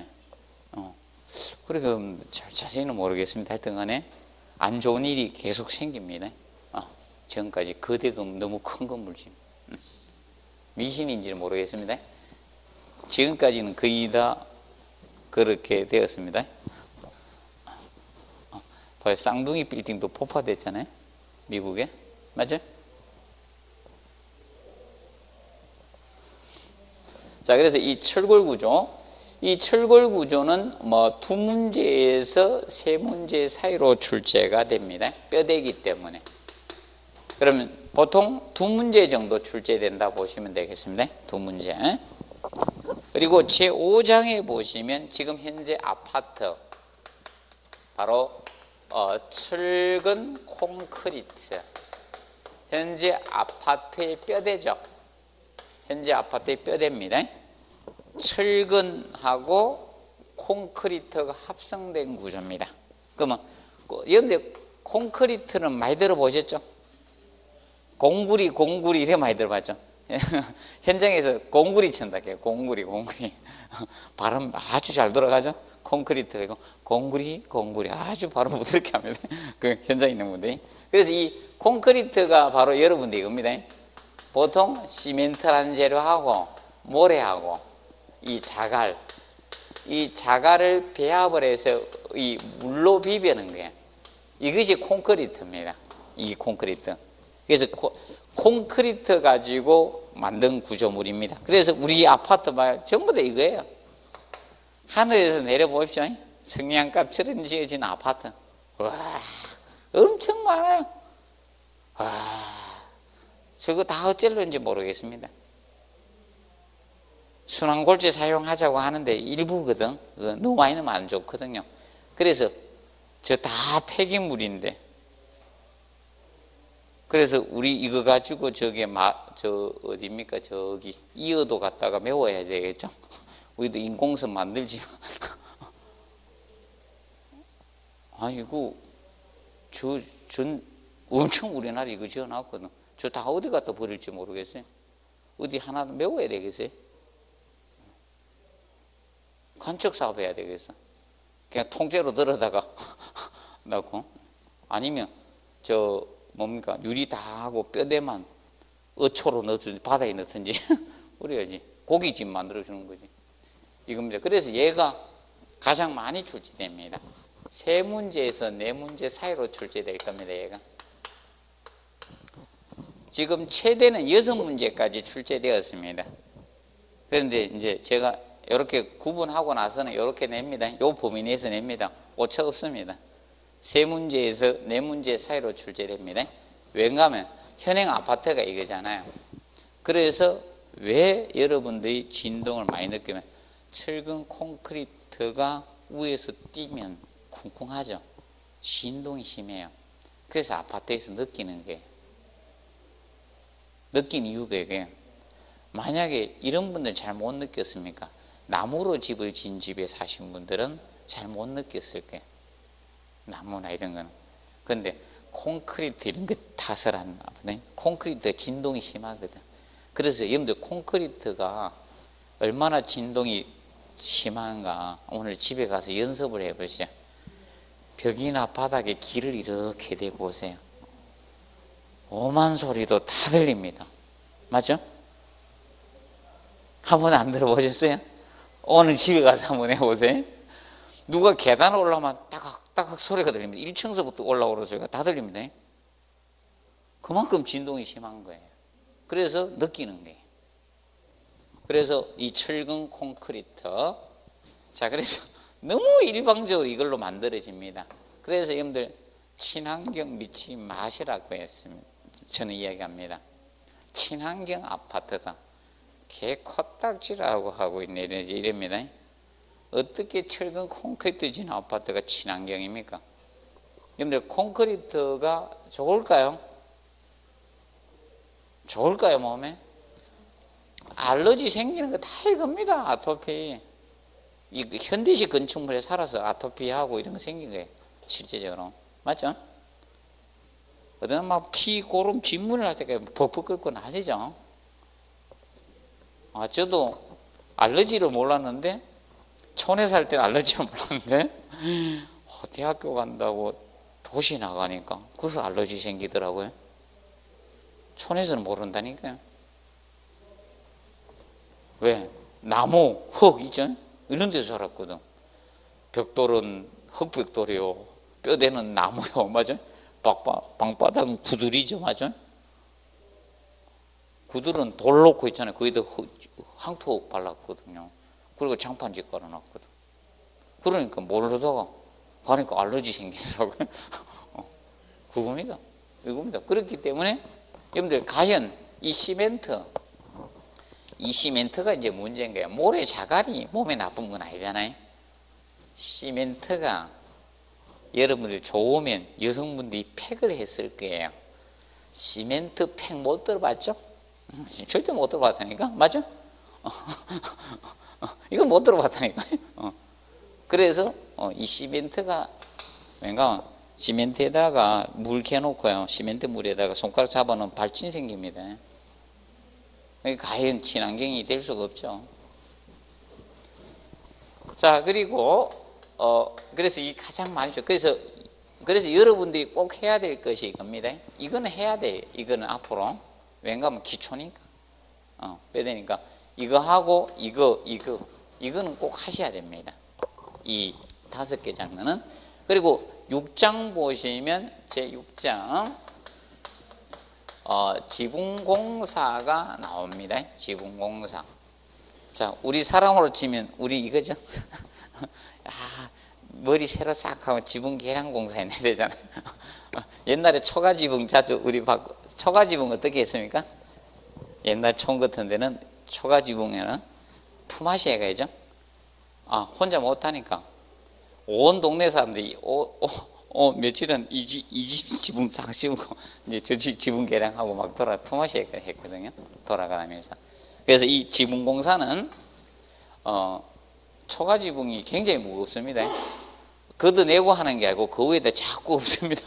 [SPEAKER 1] 그래 자세히는 모르겠습니다. 하여튼 간에 안 좋은 일이 계속 생깁니다. 지금까지 거대 너무 큰 건물 지금. 미신인지는 모르겠습니다. 지금까지는 거의 다 그렇게 되었습니다. 봐요. 쌍둥이 빌딩도 폭파됐잖아요. 미국에. 맞죠? 자, 그래서 이 철골 구조, 이 철골 구조는 뭐 두 문제에서 세 문제 사이로 출제가 됩니다. 뼈대기 때문에. 그러면 보통 두 문제 정도 출제된다 보시면 되겠습니다. 두 문제. 그리고 제5장에 보시면 지금 현재 아파트, 바로 철근 콘크리트, 현재 아파트의 뼈대죠. 현재 아파트의 뼈대입니다. 철근하고 콘크리트가 합성된 구조입니다. 그러면 여러분들 콘크리트는 많이 들어보셨죠? 공구리 이렇게 많이 들어봤죠? 현장에서 공구리 친다. 공구리 발음 아주 잘 들어가죠? 콘크리트가 공구리 아주 발음 부드럽게 합니다. 그 현장에 있는 분들이. 그래서 이 콘크리트가 바로 여러분들 이겁니다. 보통 시멘트라는 재료하고 모래하고 이 자갈을 배합을 해서 이 물로 비비는 거예요. 이것이 콘크리트입니다. 이 콘크리트. 그래서 콘크리트 가지고 만든 구조물입니다. 그래서 우리 아파트 말 전부 다 이거예요. 하늘에서 내려보십시오. 성냥갑처럼 지어진 아파트. 와, 엄청 많아요. 와, 저거 다 어쩔런지 모르겠습니다. 순환골재 사용하자고 하는데 일부거든. 너무 많이 넣으면 안 좋거든요. 그래서 저 다 폐기물인데. 그래서 우리 이거 가지고 어디입니까? 저기 이어도 갖다가 메워야 되겠죠? 우리도 인공섬 만들지. 아이고, 엄청 우리나라 이거 지어놨거든. 저 다 어디 갖다 버릴지 모르겠어요. 어디 하나 메워야 되겠어요? 간척 사업 해야 되겠어. 그냥 통째로 들어다가 넣고. 아니면 뭡니까? 유리 다 하고 뼈대만 어초로 넣어주든지 바다에 넣든지 그래야지. 고깃집 만들어주는 거지. 이겁니다. 그래서 얘가 가장 많이 출제됩니다. 세 문제에서 네 문제 사이로 출제될 겁니다. 얘가. 지금 최대는 6문제까지 출제되었습니다. 그런데 이제 제가 이렇게 구분하고 나서는 이렇게 냅니다. 요 범위 내에서 냅니다. 오차 없습니다. 세 문제에서 네 문제 사이로 출제됩니다. 왜냐하면 현행 아파트가 이거잖아요. 그래서 왜 여러분들이 진동을 많이 느끼면 철근 콘크리트가 위에서 뛰면 쿵쿵하죠. 진동이 심해요. 그래서 아파트에서 느끼는 거예요. 느낀 이유가 이게 만약에 이런 분들 잘 못 느꼈습니까? 나무로 집을 지은 집에 사신 분들은 잘 못 느꼈을 거예요. 나무나 이런 거는. 그런데 콘크리트 이런 거 탓을 안 하거든요. 콘크리트 진동이 심하거든. 그래서 여러분들 콘크리트가 얼마나 진동이 심한가 오늘 집에 가서 연습을 해보시죠. 벽이나 바닥에 길을 이렇게 대고 오세요. 오만 소리도 다 들립니다. 맞죠? 한번 안 들어보셨어요? 오늘 집에 가서 한번 해보세요. 누가 계단을 올라오면 따각따각 소리가 들립니다. 1층서부터 올라오는 소리가 다 들립니다. 그만큼 진동이 심한 거예요. 그래서 느끼는 거예요. 그래서 이 철근 콘크리트. 자, 그래서 너무 일방적으로 이걸로 만들어집니다. 그래서 여러분들 친환경 미치지 마시라고 했습니다. 저는 이야기합니다. 친환경 아파트다. 개 코딱지라고 하고 있네. 이럽니다. 어떻게 철근 콘크리트 진 아파트가 친환경입니까? 여러분들 콘크리트가 좋을까요? 좋을까요, 몸에? 알러지 생기는 거 다 이겁니다. 아토피. 이 현대식 건축물에 살아서 아토피하고 이런 거 생긴 거예요. 실제적으로. 맞죠? 어떤 막 피, 고름, 진문을 할 때까지 벅벅 끓고 난리죠. 아, 저도 알러지를 몰랐는데, 촌에 살 때는 알러지를 몰랐는데, 대학교 간다고 도시 나가니까, 거기서 알러지 생기더라고요. 촌에서는 모른다니까요. 왜? 나무, 흙 있죠? 이런 데서 자랐거든. 벽돌은 흙벽돌이요. 뼈대는 나무요. 맞아요? 방바닥은 구들이죠. 맞아요? 구들은 돌 놓고 있잖아요. 거기다 황토 발랐거든요. 그리고 장판지 깔아놨거든. 그러니까 모르다가 가니까 알러지 생기더라고요. 그겁니다. 이겁니다. 그렇기 때문에 여러분들 과연 이 시멘트가 이제 문제인 거예요. 모래 자갈이 몸에 나쁜 건 아니잖아요. 시멘트가 여러분들 좋으면 여성분들이 팩을 했을 거예요. 시멘트 팩 못 들어봤죠? 절대 못 들어봤다니까? 맞아? 이건 못 들어봤다니까? 그래서 이 시멘트가 왠가 시멘트에다가 물 캐놓고요. 시멘트 물에다가 손가락 잡아놓으면 발진 생깁니다. 과연 친환경이 될 수가 없죠. 자, 그리고 그래서 이 가장 많죠. 그래서 여러분들이 꼭 해야 될 것이 이겁니다. 이거는 해야 돼. 이거는 앞으로 왠가하면 기초니까 빼되니까 이거 하고 이거는 꼭 하셔야 됩니다. 이 5개 장르는. 그리고 6장 보시면 제 6장 지붕공사가 나옵니다. 지붕공사. 자, 우리 사람으로 치면 우리 이거죠. 머리 새로 싹 하고 지붕 계량 공사에 내려잖아요. 옛날에 초가지붕 자주 우리 초가지붕 어떻게 했습니까? 옛날 촌 같은 데는 초가지붕에는 품앗이 가야죠. 혼자 못하니까 온 동네 사람들이 며칠은 이 집 지붕 싹 씌우고 이제 저 집 지붕 계량하고 막 품앗이 했거든요. 돌아가면서. 그래서 이 지붕 공사는 초가 지붕이 굉장히 무겁습니다. 걷어내고 하는 게 아니고 그 위에다 자꾸 엎습니다.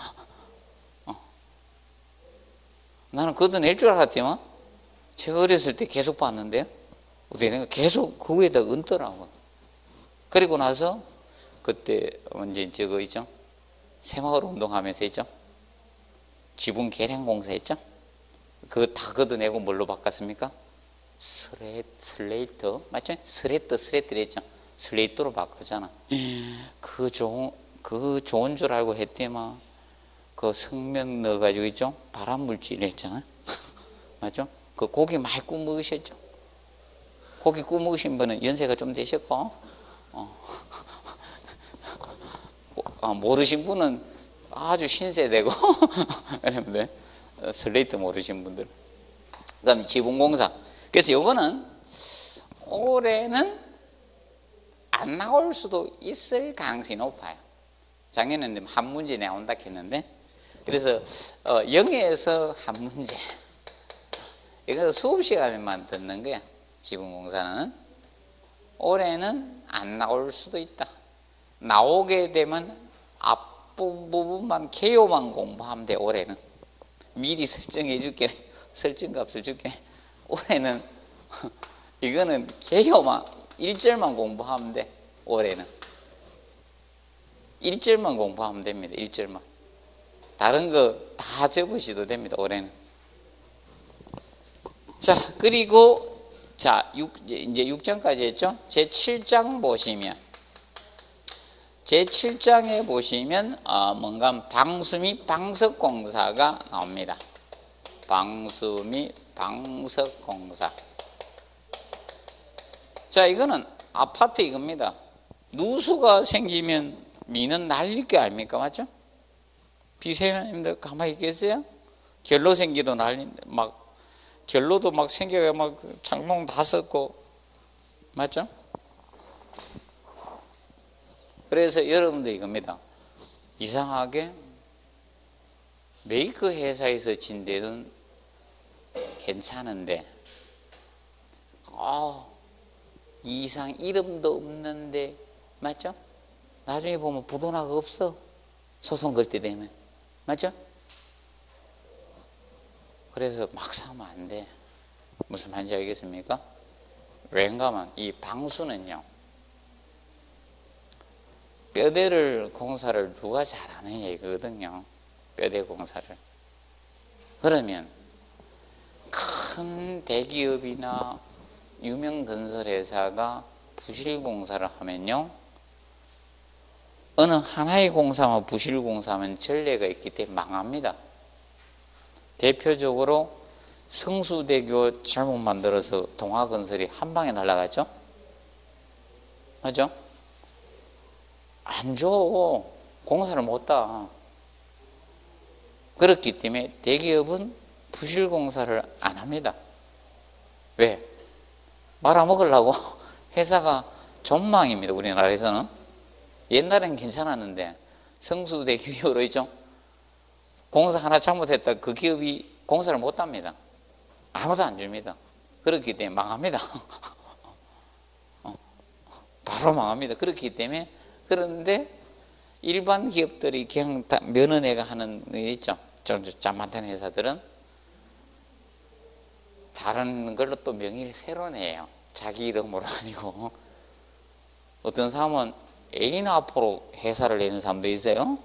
[SPEAKER 1] 나는 걷어낼 줄 알았지만 제가 어렸을 때 계속 봤는데요. 계속 그 위에다 얹더라고. 그리고 나서 그때 이제 저거 있죠. 새마을 운동하면서 있죠. 지붕 계량 공사 했죠. 그거 다 걷어내고 뭘로 바꿨습니까? 슬레이트 맞죠? 슬레이트 했죠. 슬레이트로 바꾸잖아. 그 좋은 줄 알고 했더니만 그 성면 넣어가지고 있죠. 발암 물질 했잖아. 맞죠? 그 고기 많이 구워 먹으셨죠. 고기 구워 먹으신 분은 연세가 좀 되셨고, 모르신 분은 아주 신세되고, 이러면 슬레이트 모르신 분들. 그 다음에 지붕공사. 그래서 요거는 올해는 안 나올 수도 있을 가능성이 높아요. 작년에는 한 문제 나온다 했는데, 그래서 0에서 한 문제. 이거 수업 시간에만 듣는 거야. 지붕공사는. 올해는 안 나올 수도 있다. 나오게 되면 앞부분만 개요만 공부하면 돼. 올해는 미리 설정해 줄게. 설정값을 줄게. 올해는 이거는 개요만 1절만 공부하면 돼. 올해는 1절만 공부하면 됩니다. 1절만. 다른 거 다 접으셔도 됩니다. 올해는. 자, 그리고 이제 6장까지 했죠. 제 7장 보시면 제7장에 보시면 뭔가 방수 및 방석공사가 나옵니다. 방수 및 방석공사. 자, 이거는 아파트 이겁니다. 누수가 생기면 미는 날릴 게 아닙니까? 맞죠? 비세님들 가만히 계세요? 결로 생기도 날린데, 결로도 생겨가 창문 다 썼고, 맞죠? 그래서 여러분들 이겁니다. 이상하게 메이크 회사에서 진 데는 괜찮은데, 이 이상 이름도 없는데, 맞죠? 나중에 보면 부도나가 없어. 소송 걸 때 되면. 맞죠? 그래서 막 사면 안 돼. 무슨 말인지 알겠습니까? 왜인가 하면 이 방수는요, 뼈대를 공사를 누가 잘하느냐 이거거든요. 뼈대 공사를. 그러면 큰 대기업이나 유명 건설회사가 부실공사를 하면요, 어느 하나의 공사만 부실공사하면 전례가 있기 때문에 망합니다. 대표적으로 성수대교 잘못 만들어서 동아건설이 한 방에 날아갔죠? 맞죠? 안 줘. 공사를 못 다. 그렇기 때문에 대기업은 부실공사를 안 합니다. 왜? 말아먹으려고 회사가 전망입니다. 우리나라에서는. 옛날엔 괜찮았는데 성수대교 이후로 있죠? 공사 하나 잘못했다 그 기업이 공사를 못 합니다. 아무도 안 줍니다. 그렇기 때문에 망합니다. 바로 망합니다. 그렇기 때문에. 그런데 일반 기업들이 그냥 면허내가 하는 거 있죠? 좀 많다는 회사들은 다른 걸로 또 명의를 새로 내요. 자기 이름으로 아니고. 어떤 사람은 애인 앞으로 회사를 내는 사람도 있어요.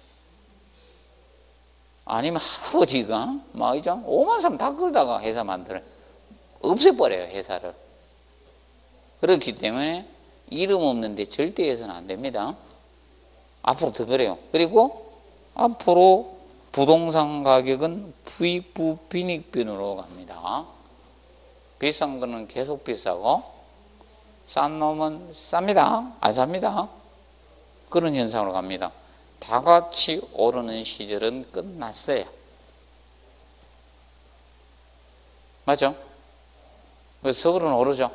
[SPEAKER 1] 아니면 할아버지가 막 이죠? 5만 사람 다 끌다가 회사 만들어 없애버려요, 회사를. 그렇기 때문에 이름 없는데 절대 해서는 안 됩니다. 앞으로 더 그래요. 그리고 앞으로 부동산 가격은 부익부 빈익빈으로 갑니다. 비싼 거는 계속 비싸고 싼 놈은 쌉니다. 안 삽니다. 그런 현상으로 갑니다. 다 같이 오르는 시절은 끝났어요. 맞죠? 서울은 오르죠?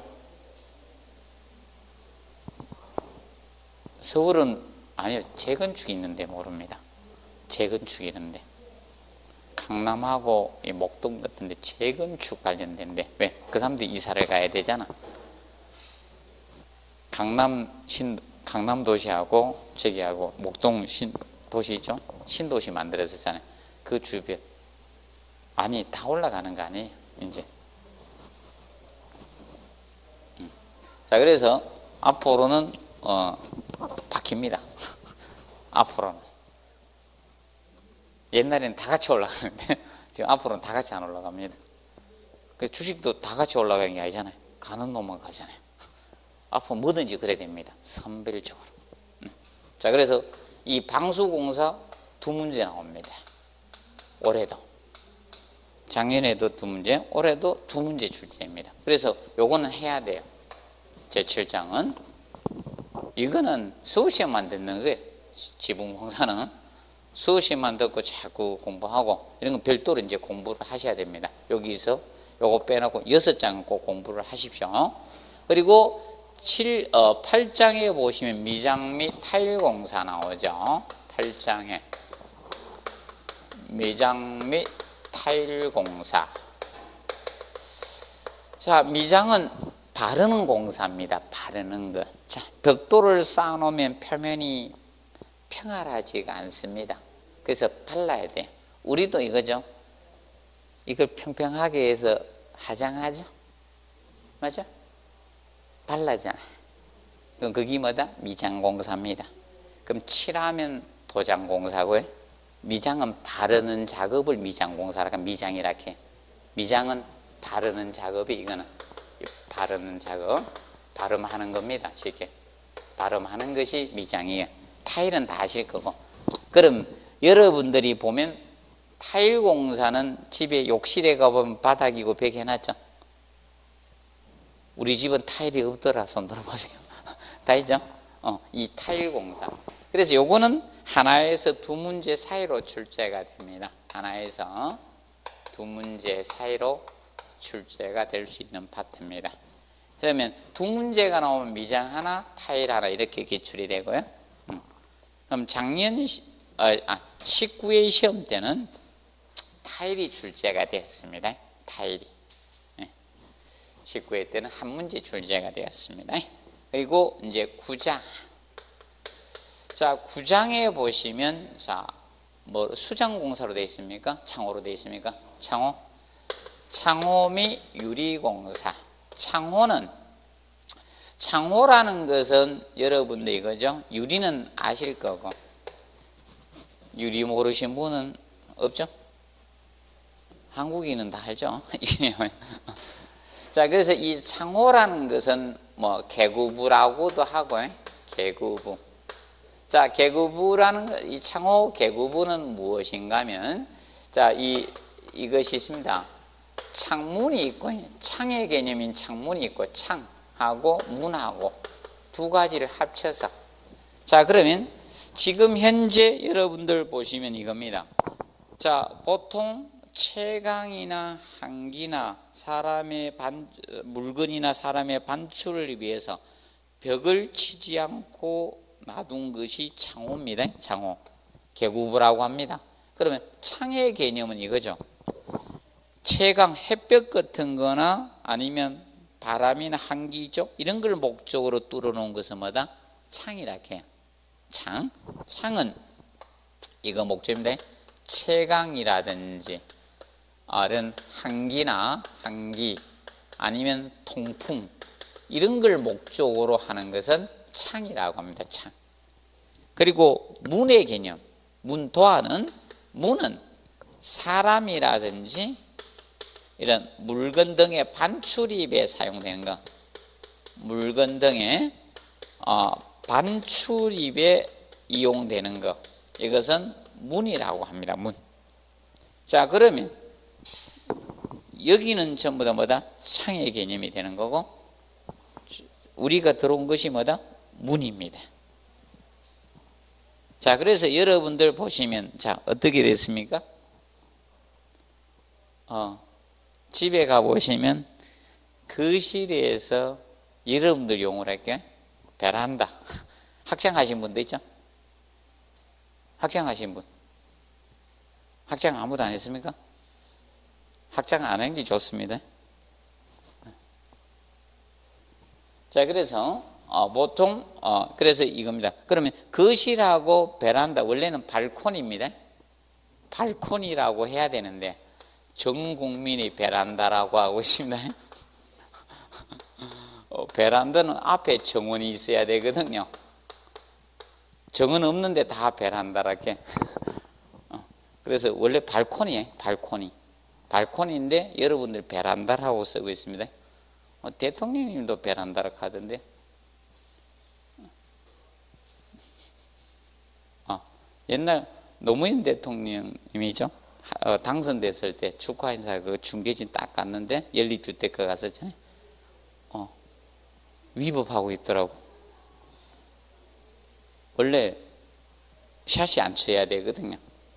[SPEAKER 1] 서울은 아니요, 재건축이 있는데 모릅니다. 재건축이 있는데 강남하고 이 목동 같은데 재건축 관련된데 왜? 그 사람들이 이사를 가야 되잖아. 강남도시하고 저기하고 목동 신도시죠? 신도시 만들어졌잖아요. 그 주변. 아니, 다 올라가는 거 아니에요, 이제. 자, 그래서 앞으로는, 바뀝니다. 앞으로는. 옛날에는 다 같이 올라가는데, 지금 앞으로는 다 같이 안 올라갑니다. 그 주식도 다 같이 올라가는 게 아니잖아요. 가는 놈만 가잖아요. 앞으로 뭐든지 그래야 됩니다. 선별적으로. 자, 그래서 이 방수공사 두 문제 나옵니다. 올해도. 작년에도 두 문제, 올해도 두 문제 출제입니다. 그래서 요거는 해야 돼요. 제7장은. 이거는 수시에만 듣는 거예요. 지붕공사는. 수시에만 듣고 자꾸 공부하고, 이런 건 별도로 이제 공부를 하셔야 됩니다. 여기서 요거 빼놓고 6장은 꼭 공부를 하십시오. 그리고 8장에 보시면 미장 및 타일 공사 나오죠. 8장에 미장 및 타일 공사. 자, 미장은 바르는 공사입니다. 바르는 것. 자, 벽돌을 쌓아놓으면 표면이 평활하지가 않습니다. 그래서 발라야 돼요. 우리도 이거죠. 이걸 평평하게 해서 화장하죠. 맞죠? 발라잖아요. 그럼 그게 뭐다? 미장공사입니다. 그럼 칠하면 도장공사고요. 미장은 바르는 작업을 미장공사라고 미장이라 해. 미장은 바르는 작업이 이거는 바르는 작업, 발음하는 겁니다. 쉽게. 발음하는 것이 미장이에요. 타일은 다 하실 거고. 그럼 여러분들이 보면 타일 공사는 집에 욕실에 가보면 바닥이고 벽 해놨죠. 우리 집은 타일이 없더라. 손 들어보세요. 다 있죠? 이 타일 공사. 그래서 요거는 하나에서 두 문제 사이로 출제가 됩니다. 하나에서 두 문제 사이로 출제가 될 수 있는 파트입니다. 그러면 두 문제가 나오면 미장 하나, 타일 하나 이렇게 기출이 되고요. 그럼 작년 19회 시험 때는 타일이 출제가 되었습니다. 타일이. 19회 때는 한 문제 출제가 되었습니다. 그리고 이제 구장. 자, 구장에 보시면, 자, 뭐 수장공사로 되어 있습니까? 창호로 되어 있습니까? 창호. 창호 및 유리공사. 창호라는 것은 여러분들 이거죠? 유리는 아실 거고, 유리 모르신 분은 없죠? 한국인은 다 알죠? 자, 그래서 이 창호라는 것은 뭐 개구부라고도 하고, 개구부. 자, 개구부라는 이 창호 개구부는 무엇인가 하면, 자, 이것이 있습니다. 창문이 있고, 창의 개념인 창문이 있고, 창하고 문하고 두 가지를 합쳐서. 자, 그러면 지금 현재 여러분들 보시면 이겁니다. 자, 보통 채광이나 한기나 물건이나 사람의 반출을 위해서 벽을 치지 않고 놔둔 것이 창호입니다. 창호. 개구부라고 합니다. 그러면 창의 개념은 이거죠. 채광, 햇볕 같은 거나 아니면 바람이나 한기죠. 이런 걸 목적으로 뚫어놓은 것은 뭐다? 창이라 해요. 창은 이거 목적입니다. 채광이라든지 이런 한기 아니면 통풍 이런 걸 목적으로 하는 것은 창이라고 합니다. 창. 그리고 문의 개념, 문는 사람이라든지 이런 물건 등의 반출입에 사용되는 것, 물건 등의 반출입에 이용되는 것, 이것은 문이라고 합니다. 문. 자, 그러면 여기는 전부 다 뭐다? 창의 개념이 되는 거고, 우리가 들어온 것이 뭐다? 문입니다. 자, 그래서 여러분들 보시면, 자, 어떻게 됐습니까? 집에 가보시면, 거실에서 여러분들 용어로 할게요. 베란다. 학장하신 분도 있죠? 학장하신 분. 학장 아무도 안 했습니까? 학장 안 한 게 좋습니다. 자, 그래서 보통 그래서 이겁니다. 그러면 거실하고 베란다 원래는 발코니입니다. 발코니라고 해야 되는데 전 국민이 베란다라고 하고 있습니다. 베란다는 앞에 정원이 있어야 되거든요. 정원 없는데 다 베란다라게. 그래서 원래 발코니예요. 발코니인데 여러분들 베란다라고 쓰고 있습니다. 대통령님도 베란다라고 하던데. 옛날 노무현 대통령님이죠. 당선됐을 때 축하 인사 그 중계진 딱 갔는데 연립주택가 갔었잖아요. 위법하고 있더라고. 원래 샷이 안 쳐야 되거든요.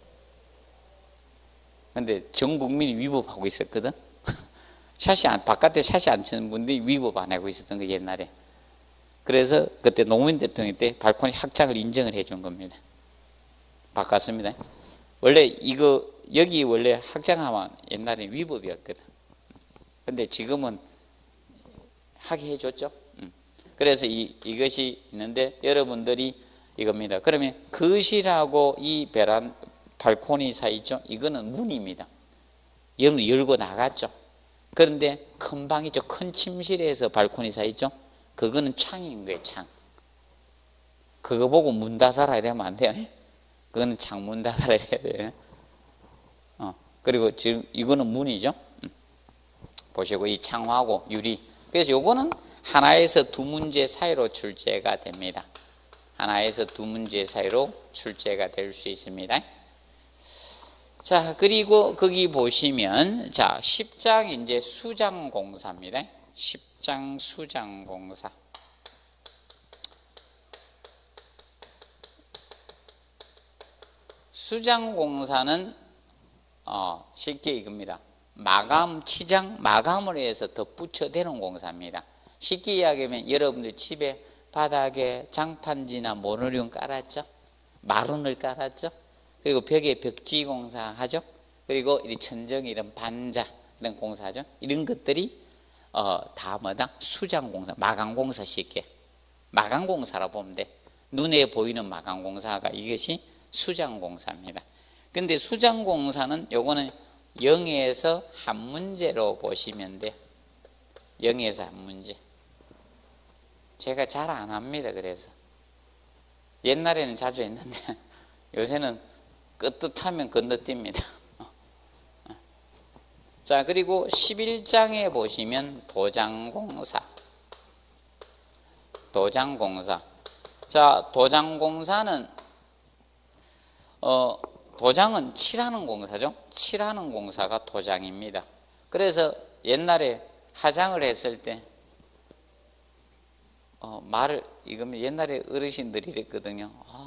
[SPEAKER 1] 근데 전 국민이 위법하고 있었거든. 바깥에 샷이 안 치는 분들이 위법 안 하고 있었던 거 옛날에. 그래서 그때 노무현 대통령 때 발코니 확장을 인정을 해준 겁니다. 바꿨습니다. 원래 여기 원래 확장하면 옛날에 위법이었거든. 근데 지금은 하게 해줬죠. 그래서 이것이 있는데 여러분들이 이겁니다. 그러면 거실하고 이 발코니 사이 있죠? 이거는 문입니다. 여러분 열고 나갔죠. 그런데 큰 방 있죠? 큰 침실에서 발코니 사이 있죠? 그거는 창인 거예요. 창. 그거 보고 문 닫아라 이러면 안 돼요. 그거는 창문 닫아라 해야 돼요. 그리고 지금 이거는 문이죠. 보시고 이 창호하고 유리. 그래서 요거는 하나에서 두 문제 사이로 출제가 됩니다. 하나에서 두 문제 사이로 출제가 될 수 있습니다. 자, 그리고 거기 보시면, 자, 10장 이제 수장공사입니다. 11장 수장공사. 수장공사는 쉽게 이겁니다. 마감, 치장, 마감을 해서 덧붙여 대는 공사입니다. 쉽게 이야기하면 여러분들 집에 바닥에 장판지나 모노리움 깔았죠? 마룬을 깔았죠? 그리고 벽에 벽지 공사하죠? 그리고 이 천정 이런 반자 이런 공사하죠? 이런 것들이 다 뭐다? 수장공사, 마감공사. 쉽게 마감공사라 보면 돼. 눈에 보이는 마감공사가 이것이 수장공사입니다. 근데 수장공사는 요거는 0에서 한 문제로 보시면 돼. 0에서 한 문제. 제가 잘 안 합니다. 그래서 옛날에는 자주 했는데 요새는 끄뜻하면 건너뜁니다. 자, 그리고 11장에 보시면 도장공사. 자, 도장공사는 도장은 칠하는 공사죠. 칠하는 공사가 도장입니다. 그래서 옛날에 화장을 했을 때 말을 이거면 옛날에 어르신들이 이랬거든요.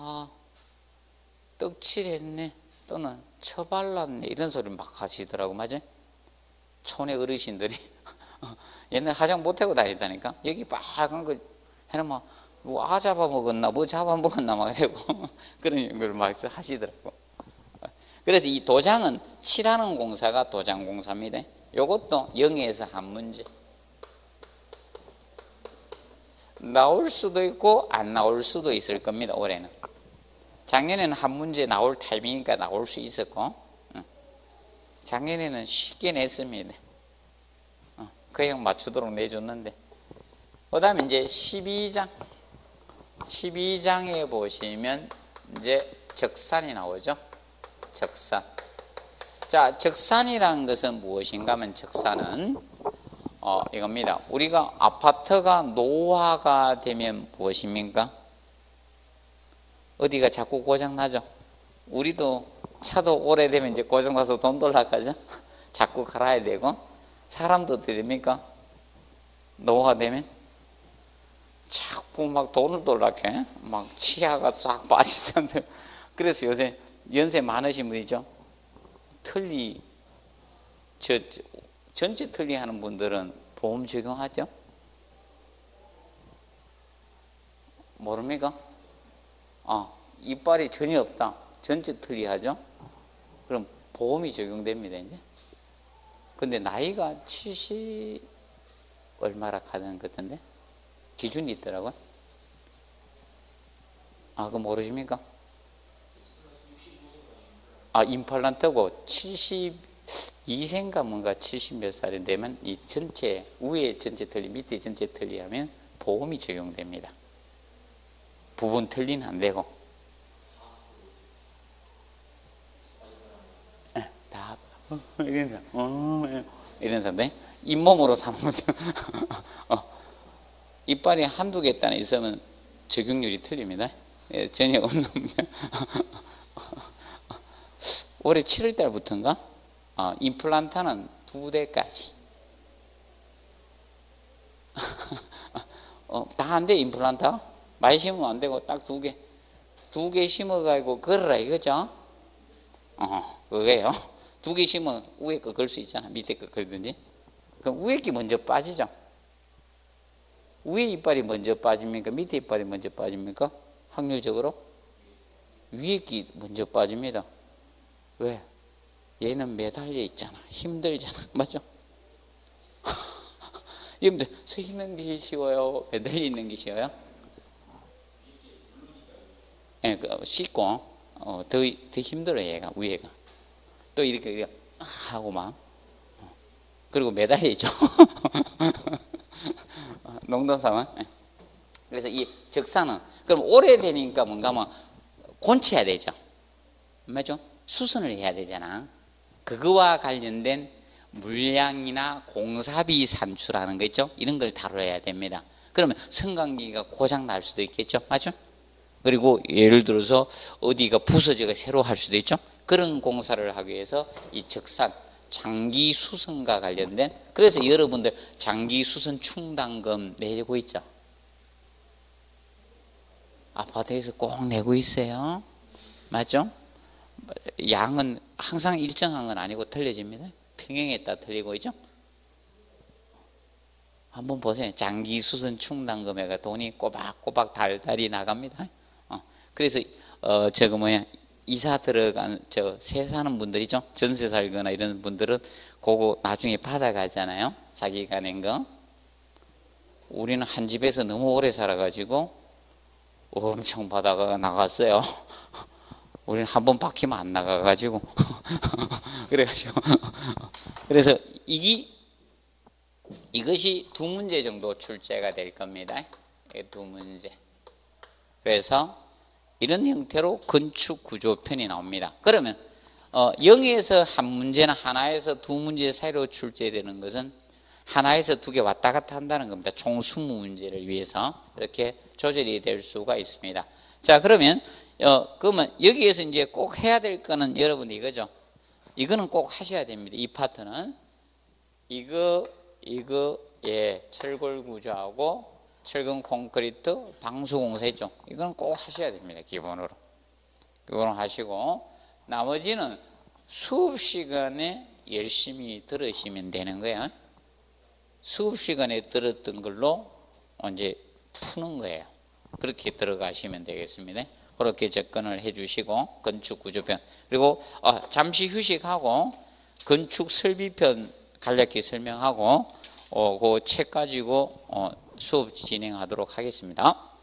[SPEAKER 1] 떡칠했네 또는 처발랐네 이런 소리 막 하시더라고. 맞아요? 촌의 어르신들이 옛날에 화장 못하고 다니다니까. 여기 빨간 거 해놓으면 뭐 잡아먹었나 뭐 잡아먹었나 막 하고 그런 걸 막 하시더라고. 그래서 이 도장은 칠하는 공사가 도장공사입니다. 이것도 0에서 한 문제. 나올 수도 있고 안 나올 수도 있을 겁니다. 올해는. 작년에는 한 문제 나올 타이밍이니까 나올 수 있었고, 작년에는 쉽게 냈습니다. 그냥 맞추도록 내줬는데. 그 다음에 이제 12장에 보시면 이제 적산이 나오죠. 적산. 자, 적산이라는 것은 무엇인가 하면 적산은 이겁니다. 우리가 아파트가 노화가 되면 무엇입니까? 어디가 자꾸 고장나죠? 우리도 차도 오래되면 이제 고장나서 돈 돌아가죠? 자꾸 갈아야 되고, 사람도 어떻게 됩니까? 노화되면 자꾸 막 돈을 돌락해. 막 치아가 싹 빠지잖아요. 그래서 요새 연세 많으신 분이죠. 전체 틀니 하는 분들은 보험 적용하죠? 모릅니까? 이빨이 전혀 없다. 전체 틀니 하죠? 그럼 보험이 적용됩니다, 이제. 근데 나이가 70 얼마라 하는 것 같은데? 기준이 있더라고요. 그거 모르십니까? 임플란트고 72세인가 뭔가 70 몇 살이 되면 이 전체, 위에 전체 틀니, 밑에 전체 틀니 하면 보험이 적용됩니다. 부분 틀니는 안 되고. 이런 사람들 잇몸으로 사는 거죠. 이빨이 한두 개 단에 있으면 적용률이 틀립니다. 전혀 없는 문제. 올해 7월 달부터인가? 임플란트는 2대까지. 다 안 돼, 임플란트. 많이 심으면 안 되고, 딱 2개. 2개 심어가지고 걸어라, 이거죠? 그거예요. 2개 심으면 위에 거 걸 수 있잖아. 밑에 거 걸든지. 그럼 위에 게 먼저 빠지죠? 위에 이빨이 먼저 빠집니까? 밑에 이빨이 먼저 빠집니까? 확률적으로? 위에 게 먼저 빠집니다. 왜? 얘는 매달려 있잖아. 힘들잖아. 맞죠? 여러분들 서 있는 게 쉬워요? 매달려 있는 게 쉬워요? 예, 씻고 더 힘들어요. 얘가 위에가. 또 이렇게 하고 막 그리고 매달려 있죠. 농담삼아. 그래서 이 적산은 그럼 오래되니까 뭔가 뭐 곤치해야 되죠. 맞죠? 수선을 해야 되잖아. 그거와 관련된 물량이나 공사비 산출하는 거 있죠? 이런 걸 다뤄야 됩니다. 그러면 성관계가 고장 날 수도 있겠죠? 맞죠? 그리고 예를 들어서 어디가 부서져가 새로 할 수도 있죠? 그런 공사를 하기 위해서 이 적산, 장기 수선과 관련된, 그래서 여러분들 장기 수선 충당금 내고 있죠. 아파트에서 꼭 내고 있어요. 맞죠? 양은 항상 일정한 건 아니고 틀려집니다. 평형에 따라 틀리고 있죠. 한번 보세요. 장기 수선 충당금에가 돈이 꼬박꼬박 달달이 나갑니다. 그래서 저거 이사 들어간 새 사는 분들이죠. 전세 살거나 이런 분들은 그거 나중에 받아가잖아요. 자기가 낸 거. 우리는 한 집에서 너무 오래 살아가지고 엄청 받아가 나갔어요. 우리는 한 번 박히면 안 나가가지고 그래가지고 그래서 이것이 두 문제 정도 출제가 될 겁니다. 두 문제. 그래서 이런 형태로 건축 구조편이 나옵니다. 그러면 0에서 한 문제나 하나에서 두 문제 사이로 출제되는 것은 하나에서 두 개 왔다 갔다 한다는 겁니다. 총 20문제를 위해서 이렇게 조절이 될 수가 있습니다. 자, 그러면 여기에서 이제 꼭 해야 될 거는 여러분 이거죠. 이거는 꼭 하셔야 됩니다. 이 파트는 이거 철골 구조하고 철근 콘크리트 방수 공사 있죠. 이건 꼭 하셔야 됩니다. 기본으로. 기본으로 하시고 나머지는 수업 시간에 열심히 들으시면 되는 거예요. 수업 시간에 들었던 걸로 이제 푸는 거예요. 그렇게 들어가시면 되겠습니다. 그렇게 접근을 해주시고 건축 구조편 그리고 잠시 휴식하고 건축 설비편 간략히 설명하고 그 책 가지고 수업 진행하도록 하겠습니다.